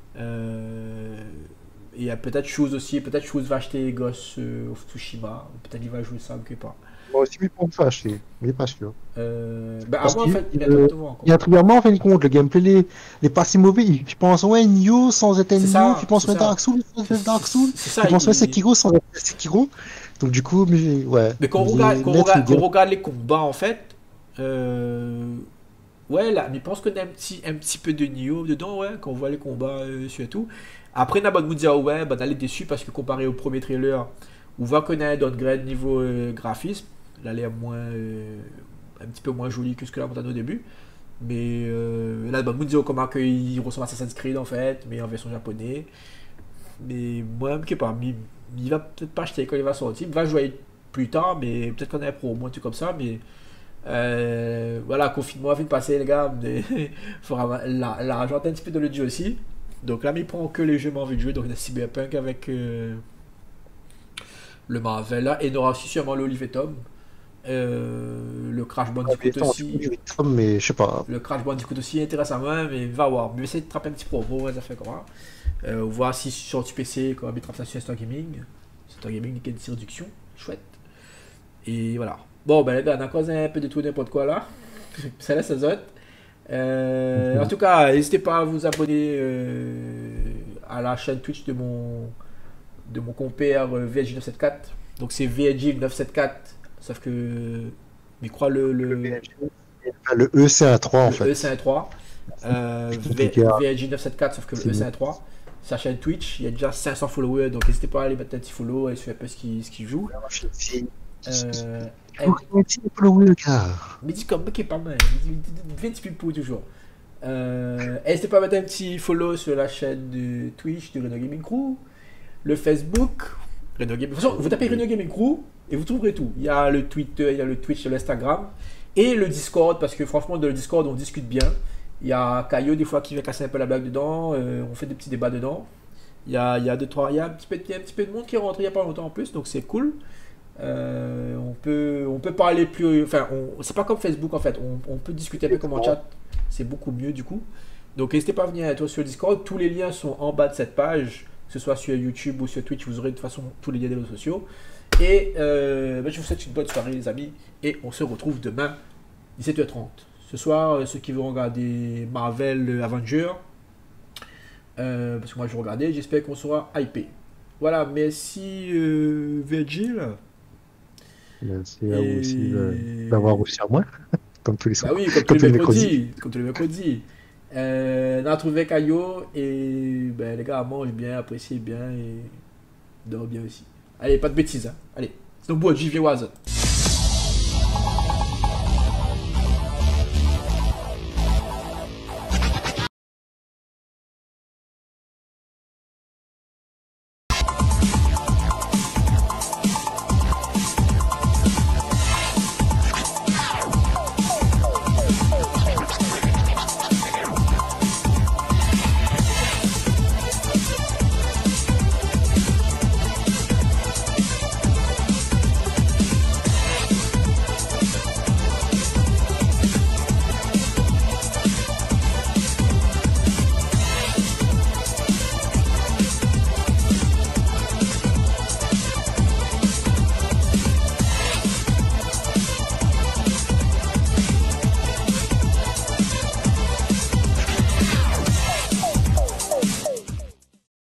Et il y a peut-être chose aussi, peut-être chose va acheter Ghost of Tsushima, peut-être il va jouer ça, je sais pas. Moi aussi, il pense ça acheter, mais pas sûr. Avant, en fait, il y a en fin de compte, le gameplay n'est pas si mauvais. Je pense, ouais, Nioh sans être Nioh, tu penses mettre Dark Souls sans être Dark Souls, tu penses mettre Sekiro sans être Sekiro. Donc, du coup, ouais. Mais quand on regarde les combats, en fait, Ouais, là, mais je pense qu'on a un petit peu de Nioh dedans, ouais, quand on voit les combats surtout. Après, on a bon nous dire, ouais, bah, on est déçu parce que comparé au premier trailer, on voit qu'on a un downgrade niveau graphisme. Là, elle est un petit peu moins jolie que ce que là, on a au début. Mais là, bah, nous disons comment qu'il ressemble à Assassin's Creed en fait, mais en version japonais. Mais moi, je sais pas, il va peut-être pas acheter quand il va sortir. Il va jouer plus tard, mais peut-être qu'on a un promo, un truc comme ça. Mais voilà, confinement vient de passer, les gars. Il faudra l'argent un petit peu dans le jeu aussi. Donc là, mais il prend que les jeux j'ai envie de jouer. Donc il y a Cyberpunk avec le Marvel là. Et il y aura aussi sûrement le Olive Tom. Le Crash Bandicoot aussi. Mais je sais pas. Le Crash Bandicoot aussi intéresse à moi, mais va voir. Mais essayer de trapper un petit promo, ça fait comment. Voir si sur du PC, quand il trappe ça sur Star Gaming. Star Gaming, il y a une petite réduction. Chouette. Et voilà. Bon, ben les gars, on a causé un peu de tout n'importe quoi là. Ça laisse ça zote. En tout cas, n'hésitez pas à vous abonner à la chaîne Twitch de mon compère VLG974. Donc c'est VLG974, sauf que il croit Le E c'est un 3 en fait. E c'est un 3. VLG974, sauf que le E c'est un 3. Sa chaîne Twitch, il y a déjà 500 followers, donc n'hésitez pas à aller mettre un petit follow et suivre un peu ce qu'il joue. Mais dis comme qui est pas mal, 20 pipou toujours. N'hésitez pas à mettre un petit follow sur la chaîne de Twitch de Reno Gaming Crew, le Facebook, Reno Gaming. De toute façon, vous tapez Reno Gaming Crew et vous trouverez tout. Il y a le Twitter, il y a le Twitch, l'Instagram et le Discord, parce que franchement, dans le Discord, on discute bien. Il y a Caillou des fois qui vient casser un peu la blague dedans, on fait des petits débats dedans. Il y a un petit peu de monde qui est rentré il n'y a pas longtemps en plus, donc c'est cool. On peut parler plus. Enfin, c'est pas comme Facebook en fait. On peut discuter un peu comme en chat. C'est beaucoup mieux du coup. Donc n'hésitez pas à venir sur le Discord. Tous les liens sont en bas de cette page. Que ce soit sur YouTube ou sur Twitch, vous aurez de toute façon tous les liens des réseaux sociaux. Et je vous souhaite une bonne soirée les amis. Et on se retrouve demain 17h30. Ce soir, ceux qui vont regarder Marvel Avengers. Parce que moi je vais regarder. J'espère qu'on sera hypé. Voilà, merci Virgil. Merci à vous aussi d'avoir reçu à moi, comme tous les soirs. Ah oui, comme tous les mercredis. Comme tous les mercredis. On a trouvé Caillou et ben, les gars mangent bien, apprécient bien et dorment bien aussi. Allez, pas de bêtises. Hein. Allez, c'est donc beau, j'y viens, Oise.